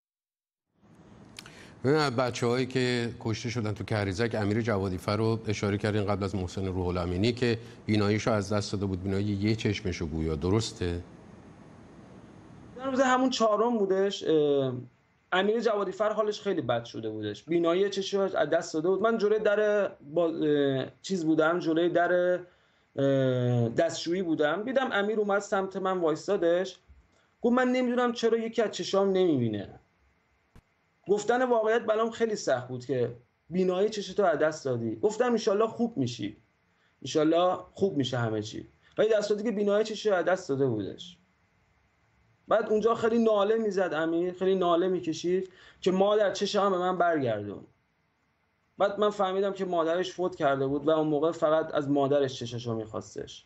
Speaker 1: بچه هایی که کشته شدن تو کریزک، امیر جوادیفر رو اشاره کردین قبل از محسن روح الامینی که بیناییش رو از دست داده بود، بینایی یه چشمش رو گویا، درسته؟
Speaker 3: در روز همون چهارم بودش، امیر جوادیفر حالش خیلی بد شده بودش، بینایی چشمش از دست داده بود. من جلوی در با چیز بودم، جلوی در دستشویی بودم، دیدم امیر اومد سمت من وایستادش، گفت من نمیدونم چرا یکی از چشام نمیبینه. گفتن واقعیت برام خیلی سخت بود که بینایی چشتو از دست دادی. گفتم ان شاءالله خوب میشی، ان شاءالله خوب میشه همه چی، ولی دست دادی که بینایی چشتو از دست داده بودش. بعد اونجا خیلی ناله میزد امیر، خیلی ناله میکشید که مادر چشم به من برگردون. بعد من فهمیدم که مادرش فوت کرده بود و اون موقع فقط از مادرش چششو میخواستش.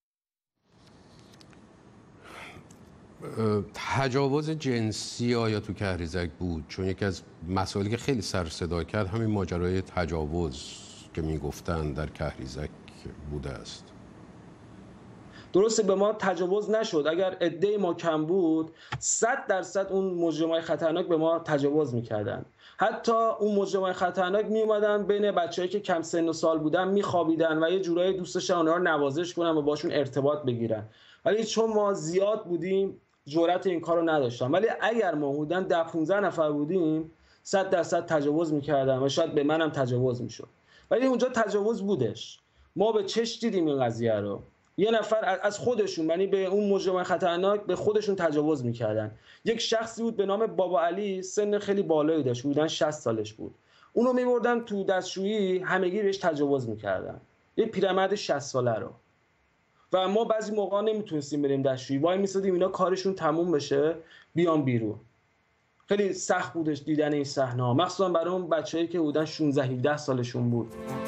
Speaker 1: تجاوز جنسی آیا تو کریزک بود؟ چون یکی از مسائلی که خیلی سر صدا کرد همین ماجرای تجاوز که میگفتن در کریزک بوده است.
Speaker 3: درسته به ما تجاوز نشد، اگر عده ما کم بود صد درصد اون مجرمای خطرناک به ما تجاوز میکردن. حتی اون مجرمای خطرناک میومدن بین بچه‌ای که کم سن و سال بودن میخوابیدن و یه جورایی دوست داشتن اونها رو نوازش کنن و باشون ارتباط بگیرن، ولی چون ما زیاد بودیم جرأت این کارو نداشتم. ولی اگر ما بودن ده پانزده نفر بودیم صد درصد تجاوز میکردن و شاید به منم تجاوز میشد. ولی اونجا تجاوز بودش، ما به چش دیدیم این قضیه رو. یه نفر از خودشون، یعنی به اون مجرم خطرناک به خودشون تجاوز میکردن. یک شخصی بود به نام بابا علی، سن خیلی بالایی داشت، بودن شصت سالش بود. اونو میبردن تو دستشویی، همگی بهش تجاوز میکردن، یه پیرمرد شصت ساله رو. و ما بعضی موقع نمیتونستیم بریم دستشویی، وای میسادیم اینا کارشون تموم بشه بیان بیرون. خیلی سخت بودش دیدن این صحنه‌ها، مخصوصا برای اون بچه‌ای که بودن شانزده هفده سالشون بود.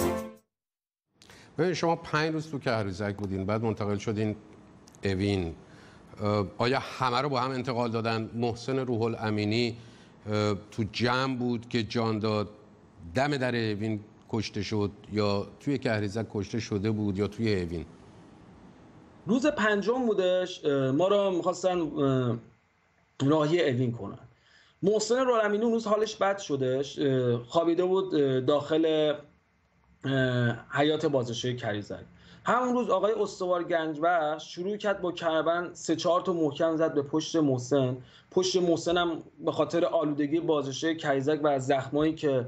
Speaker 1: ببین شما پنج روز تو کهریزک بودین، بعد منتقل شدین اوین. آیا همه رو با هم انتقال دادن؟ محسن روح الامینی تو جمع بود که جان داد دم در اوین کشته شد، یا توی کهریزک کشته شده بود، یا توی اوین؟
Speaker 3: روز پنجم بودش، ما رو میخواستن راهی اوین کنن. محسن روح الامینی اون روز حالش بد شدش، خوابیده بود داخل حیات بازنشسته کهریزک. همون روز آقای استوار گنجبخش شروع کرد با کربند سه چهار تا محکم زد به پشت محسن. پشت محسن هم به خاطر آلودگی بازنشسته کهریزک و زخمایی که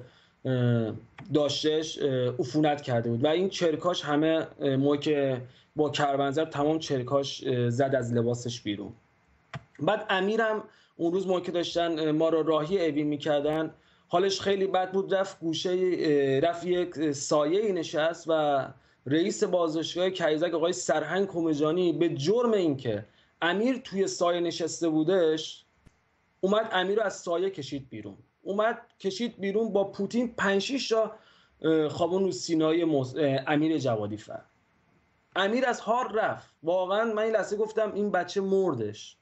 Speaker 3: داشتش عفونت کرده بود و این چرکاش همه موقع که با کربند زد تمام چرکاش زد از لباسش بیرون. بعد امیرم اون روز موقع که داشتن ما رو راهی اوین میکردن حالش خیلی بد بود، رفت گوشه، رفت یک سایه نشست و رئیس بازداشتگاه کهریزک آقای سرهنگ کمجانی به جرم اینکه امیر توی سایه نشسته بودش اومد امیر رو از سایه کشید بیرون. اومد کشید بیرون با پوتین پنج شش تا خوابون رو سینه‌ی مز... امیر جوادی فر. امیر از حال رفت. واقعا من این لحظه گفتم این بچه مردش.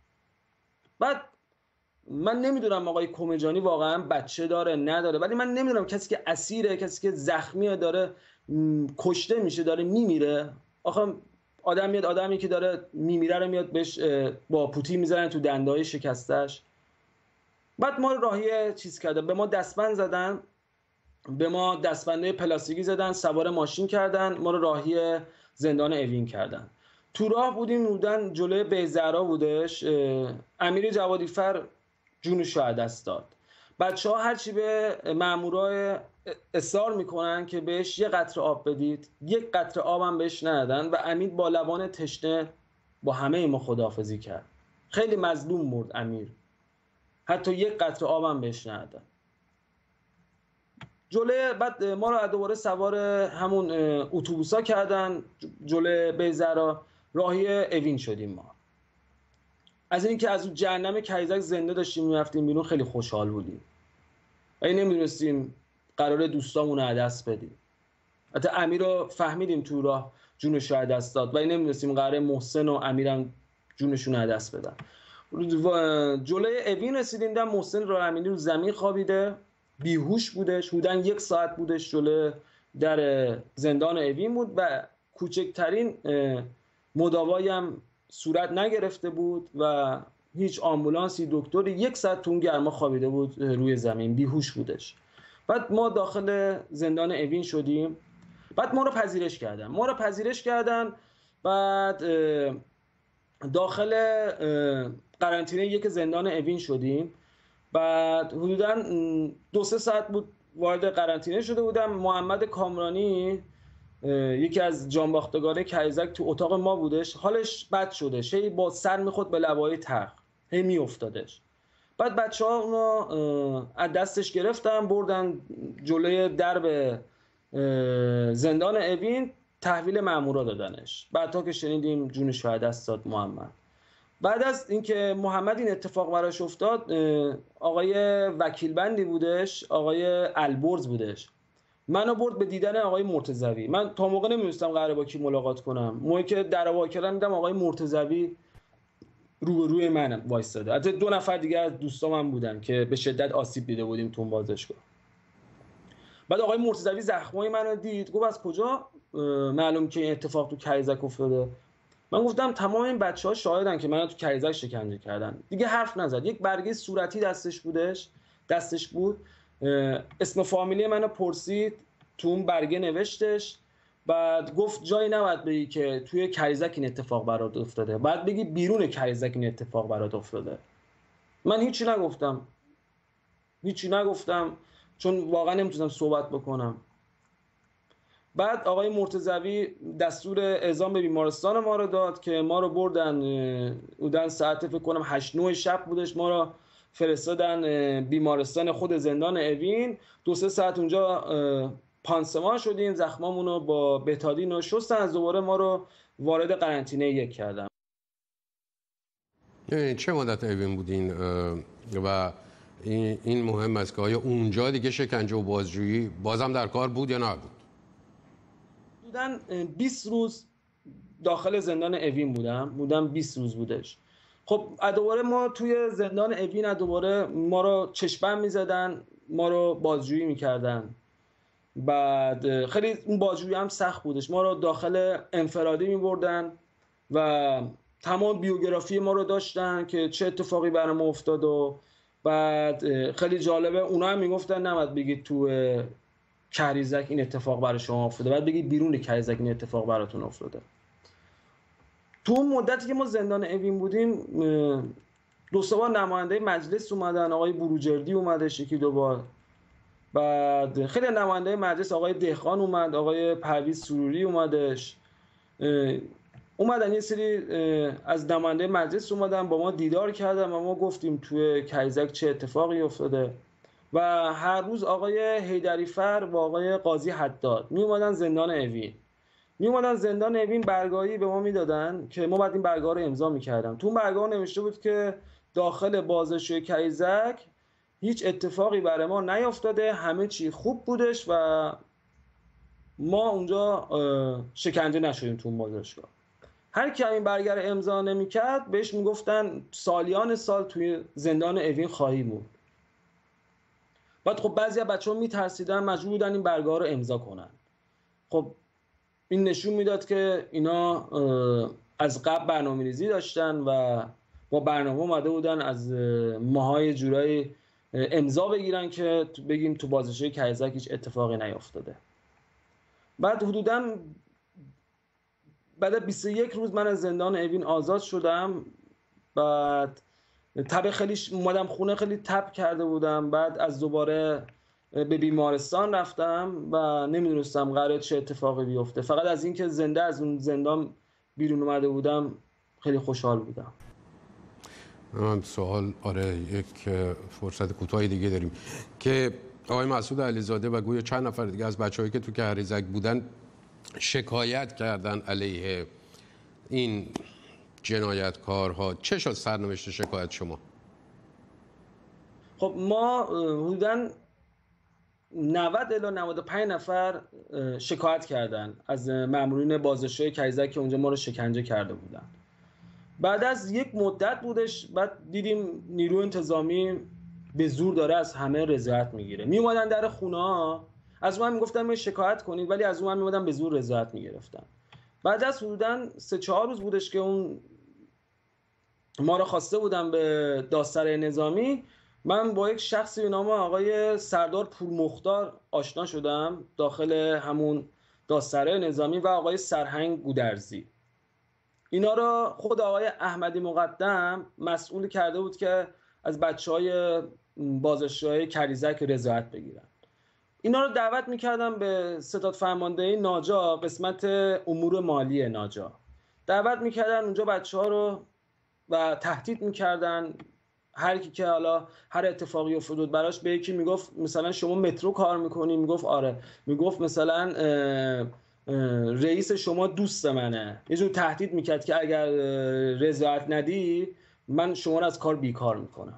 Speaker 3: بعد من نمیدونم آقای کمجانی واقعا بچه داره نداره، ولی من نمیدونم کسی که اسیره، کسی که زخمیه، داره کشته میشه، داره میمیره. آخه آدم میاد آدمی که داره میمیره رو میاد بهش با پوتی میزنن تو دندای شکستش. بعد ما راهی چیز کردن، به ما دستبند زدن، به ما دستبنده پلاستیکی زدن، سوار ماشین کردن، ما رو راهی زندان اوین کردن. تو راه بودیم، بودن جلوی بیزهرا بودش، امیر جوادی فر جونش رو از دست داد. بچه ها هرچی به مامورای اصرار میکنن که بهش یه قطره آب بدید، یک قطره آب هم بهش ندادن و امیر با لبان تشنه با همه ما خداحافظی کرد. خیلی مظلوم مرد امیر، حتی یک قطره آب هم بهش ندادن. جلوی بعد ما رو دوباره سوار همون اتوبوسا کردن، جلوی بیزهرا راهی اوین شدیم. ما از اینکه از اون جهنم کهریزک زنده داشتیم میرفتیم بیرون خیلی خوشحال بودیم. ای نمیدونستیم قراره دوستامون رو از دست بدیم. حتی امیر رو فهمیدیم تو راه جونش رو از دست داد، ولی نمیدونستیم قراره محسن و امیرم جونشون رو از دست بدن. جلوی اوین رسیدیم، در محسن روح الامینی رو زمین خوابیده، بیهوش بودش. حدوداً یک ساعت بودش جلوی در زندان اوین بود و کوچکترین مداوایی هم صورت نگرفته بود و هیچ آمبولانسی دکتری، یک ساعت تو اون گرما خوابیده بود روی زمین، بیهوش بودش. بعد ما داخل زندان اوین شدیم. بعد ما رو پذیرش کردن ما رو پذیرش کردن بعد داخل قرنطینه یک زندان اوین شدیم. بعد حدوداً دو سه ساعت بود وارد قرنطینه شده بودم. محمد کامرانی یکی از جانباختگان کهریزک تو اتاق ما بودش، حالش بد شدش، هی با سر میخورد به لبای تخت، هی میافتادش. بعد بچه ها اونو از دستش گرفتن بردن جلوی درب زندان اوین، تحویل مامورا دادنش. بعد تا که شنیدیم جونش رو از دست داد محمد. بعد از اینکه محمد این اتفاق براش افتاد، آقای وکیل بندی بودش، آقای البرز بودش، منو برد به دیدن آقای مرتضوی. من تا موقع نمی‌دونستم قراره با کی ملاقات کنم. موقعی که در وا کردم دیدم آقای مرتضوی روبروی من وایساده. حتی دو نفر دیگه از دوستام هم بودن که به شدت آسیب دیده بودیم تو بازداشتگاه. بعد آقای مرتضوی زخمای منو دید، گفت از کجا معلوم که این اتفاق تو کهریزک افتاده؟ من گفتم تمام این بچه‌ها شاهدن که منو تو کهریزک شکنجه کردن. دیگه حرف نزد. یک برگه صورتی دستش بودش، دستش بود. اسم فامیلی منو پرسید، تو اون برگه نوشتش. بعد گفت جایی نباید بگی که توی کهریزک این اتفاق برات افتاده، بعد بگی بیرون کهریزک این اتفاق برات افتاده. من هیچی نگفتم هیچی نگفتم چون واقعا نمیتونم صحبت بکنم. بعد آقای مرتضوی دستور اعزام به بیمارستان ما رو داد که ما رو بردن اودن ساعت فکر کنم هشت نه شب بودش، ما رو فرستادن بیمارستان خود زندان اوین. دو سه ساعت اونجا پانسمان شدیم، زخمامون رو با بتادین رو شستن، از دوباره ما رو وارد قرنطینه یک کردم.
Speaker 1: چه مدت اوین بودین و این مهم است که آیا اونجا دیگه شکنجه و بازجویی بازم در کار بود یا نبود؟
Speaker 3: بودن بیست روز داخل زندان اوین بودم بودم بیست روز بودش. خب دوباره ما توی زندان اوین دوباره ما رو چشم‌بند می‌زدن، ما رو بازجویی می‌کردن. بعد خیلی اون بازجویی هم سخت بودش. ما رو داخل انفرادی می‌بردن و تمام بیوگرافی ما رو داشتن که چه اتفاقی برای ما افتاد و بعد خیلی جالبه اونا هم میگفتن نباید بگید تو کریزک این اتفاق برای شما افتاده، بعد بگید بیرون کریزک این اتفاق براتون افتاده. تو اون مدتی که ما زندان اوین بودیم دو سه بار نماینده مجلس اومدن، آقای بروجردی اومدش یکی دو بار، بعد خیلی نماینده مجلس آقای دهقان اومد، آقای پرویز سروری اومدش، اومدن یه سری از نماینده مجلس اومدن با ما دیدار کردن و ما گفتیم توی کریزک چه اتفاقی افتاده و هر روز آقای حیدریفر و آقای قاضی حداد می اومدن زندان اوین می اومدن زندان اوین برگاهی به ما میدادن که ما بعد این برگاه رو امضا میکردم. تو اون برگاه نوشته بود که داخل بازداشتگاه کریزک هیچ اتفاقی برای ما نیافتاده، همه چی خوب بودش و ما اونجا شکنجه نشدیم تو اون بازداشتگاه. هر کی این برگه رو امضا نمی‌کرد بهش میگفتن سالیان سال توی زندان اوین خواهی بود. بعد خب بعضی از بچه‌ها میترسیدن، مجبور بودن این برگه رو امضا کنن. خب این نشون میداد که اینا از قبل برنامه‌ریزی داشتن و با برنامه اومده بودن از ماهای جورایی امضا بگیرن که بگیم تو بازداشتگاه کریزک هیچ اتفاقی نیافتاده. بعد حدوداً بعد بیست و یک روز من از زندان اوین آزاد شدم. بعد تب خیلی اومدم خونه، خیلی تب کرده بودم. بعد از دوباره به بیمارستان رفتم و نمیدونستم قراره چه اتفاقی بیفته. فقط از اینکه زنده از اون زندان بیرون اومده بودم خیلی خوشحال بودم.
Speaker 1: من سوال آره یک فرصت کوتاهی دیگه داریم که آقای مسعود علیزاده و گویا چند نفر دیگه از بچه‌هایی که تو کریزک بودن شکایت کردن علیه این جنایتکارها. چه شد سرنوشت شکایت شما؟
Speaker 3: خب ما حدوداً نود الی نود و پنج نفر شکایت کردن از مامورین بازداشتگاه کریزک که اونجا ما رو شکنجه کرده بودن. بعد از یک مدت بودش بعد دیدیم نیروی انتظامی به زور داره از همه رضایت میگیره. می اومدن در خونه ها، از اون هم میگفتن می شکایت کنید، ولی از اون هم می اومدن به زور رضایت میگرفتن. بعد از حدوداً سه چهار روز بودش که اون ما رو خواسته بودن به دادسرای نظامی. من با یک شخصی به نام آقای سردار پورمختار آشنا شدم داخل همون دادسرای نظامی و آقای سرهنگ گودرزی. اینا رو خود آقای احمدی مقدم مسئول کرده بود که از بچهای بازداشتگاه کریزک رضایت بگیرن. اینا رو دعوت میکردم به ستاد فرماندهی ناجا، قسمت امور مالی ناجا دعوت میکردن اونجا بچه ها رو و تهدید میکردن. هر کی که حالا هر اتفاقی افتاد براش به یکی میگفت مثلا شما مترو کار میکنی، میگفت آره، میگفت مثلا اه اه رئیس شما دوست منه، یه جور تهدید میکرد که اگر رضایت ندی من شما رو از کار بیکار میکنم.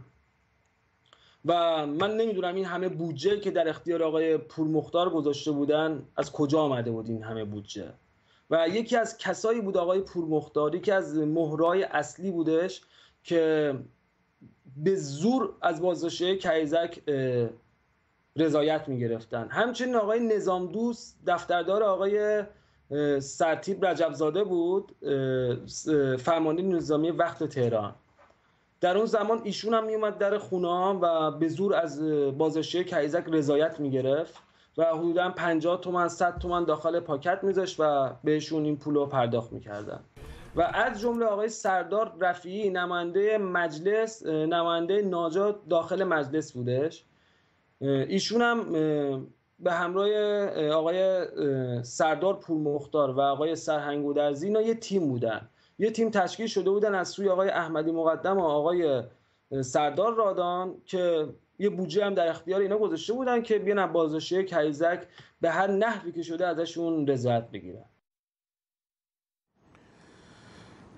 Speaker 3: و من نمیدونم این همه بودجه که در اختیار آقای پورمختار گذاشته بودن از کجا آمده بود این همه بودجه. و یکی از کسایی بود آقای پورمختاری که از مهرای اصلی بودش که به زور از بازداشتگاه کریزک رضایت میگرفتن. همچنین آقای نظام دوست دفتردار آقای سرتیپ رجبزاده بود، فرمانده نظامی وقت تهران. در اون زمان ایشون هم میومد در خونه ها و به زور از بازداشتگاه کریزک رضایت میگرفت و حدوداً پنجاه تومن صد تومن داخل پاکت میذاشت و بهشون این پولو پرداخت میکردن. و از جمله آقای سردار رفیعی نماینده مجلس، نماینده ناجا داخل مجلس بودش. ایشون هم به همراه آقای سردار پورمختار و آقای سرهنگ گودرزی اینا یه تیم بودن. یه تیم تشکیل شده بودن از سوی آقای احمدی مقدم و آقای سردار رادان که یه بودجه هم در اختیار اینا گذاشته بودن که بیان از بازداشتگاه کریزک به هر نحوی که شده ازشون رضایت بگیرن.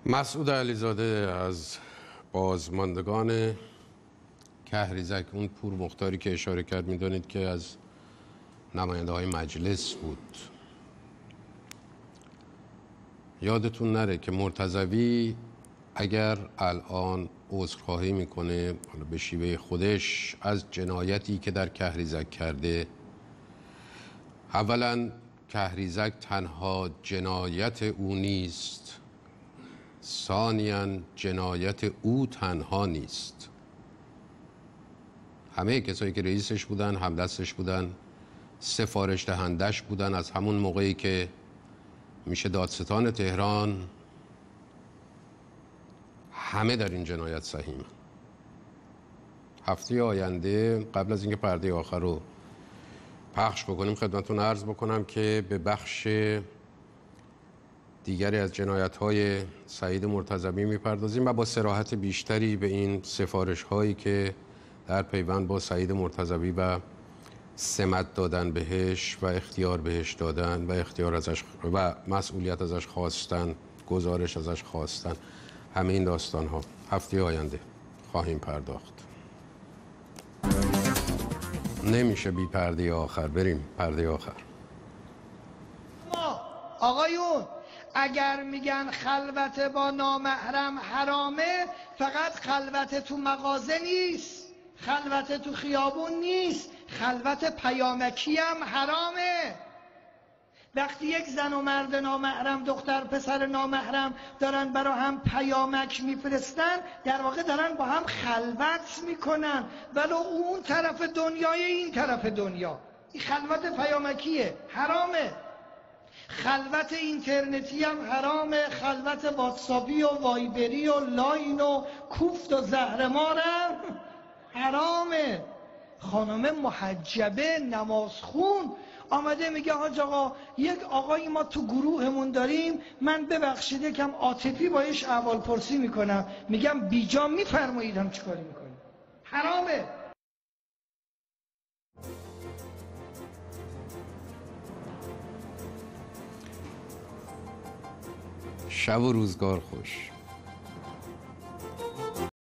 Speaker 1: مسعود علیزاده از بازماندگان کهریزک، اون پور مختاری که اشاره کرد میدانید که از نماینده های مجلس بود. یادتون نره که مرتضوی اگر الان عذرخواهی میکنه به شیوه خودش از جنایتی که در کهریزک کرده، اولا کهریزک تنها جنایت او نیست، ثانیاً جنایت او تنها نیست. همه کسایی که رئیسش بودن، همدستش بودن، سفارش دهندش بودن، از همون موقعی که میشه دادستان تهران، همه در این جنایت سهیم. هفته آینده قبل از اینکه پرده آخر رو پخش بکنیم خدمتتون عرض بکنم که به بخش دیگری از جنایت‌های سعید مرتضوی میپردازیم و با صراحت بیشتری به این سفارش‌هایی که در پیوند با سعید مرتضوی و سمت دادن بهش و اختیار بهش دادن و اختیار ازش و مسئولیت ازش خواستن، گزارش ازش خواستن، همه این داستان‌ها هفته آینده خواهیم پرداخت. نمیشه بی پرده آخر. بریم پرده آخر.
Speaker 4: ما آقایون اگر میگن خلوت با نامحرم حرامه، فقط خلوت تو مغازه نیست، خلوت تو خیابون نیست، خلوت پیامکی هم حرامه. وقتی یک زن و مرد نامحرم، دختر پسر نامحرم دارن برا هم پیامک میفرستن، در واقع دارن با هم خلوت میکنن، ولو اون طرف دنیای این طرف دنیا. این خلوت پیامکیه، حرامه. خلوت اینترنتی هم حرامه، خلوت واتساپی و وایبری و لاین و کوفت و زهرمار هم حرامه. خانم محجبه نمازخون آمده میگه حاج آقا یک آقایی ما تو گروهمون داریم، من ببخشید یکم عاطفی بایش احوال پرسی میکنم. میگم بیجا میفرمایید هم چیکاری میکنید؟ حرامه.
Speaker 1: شب و روزگار خوش.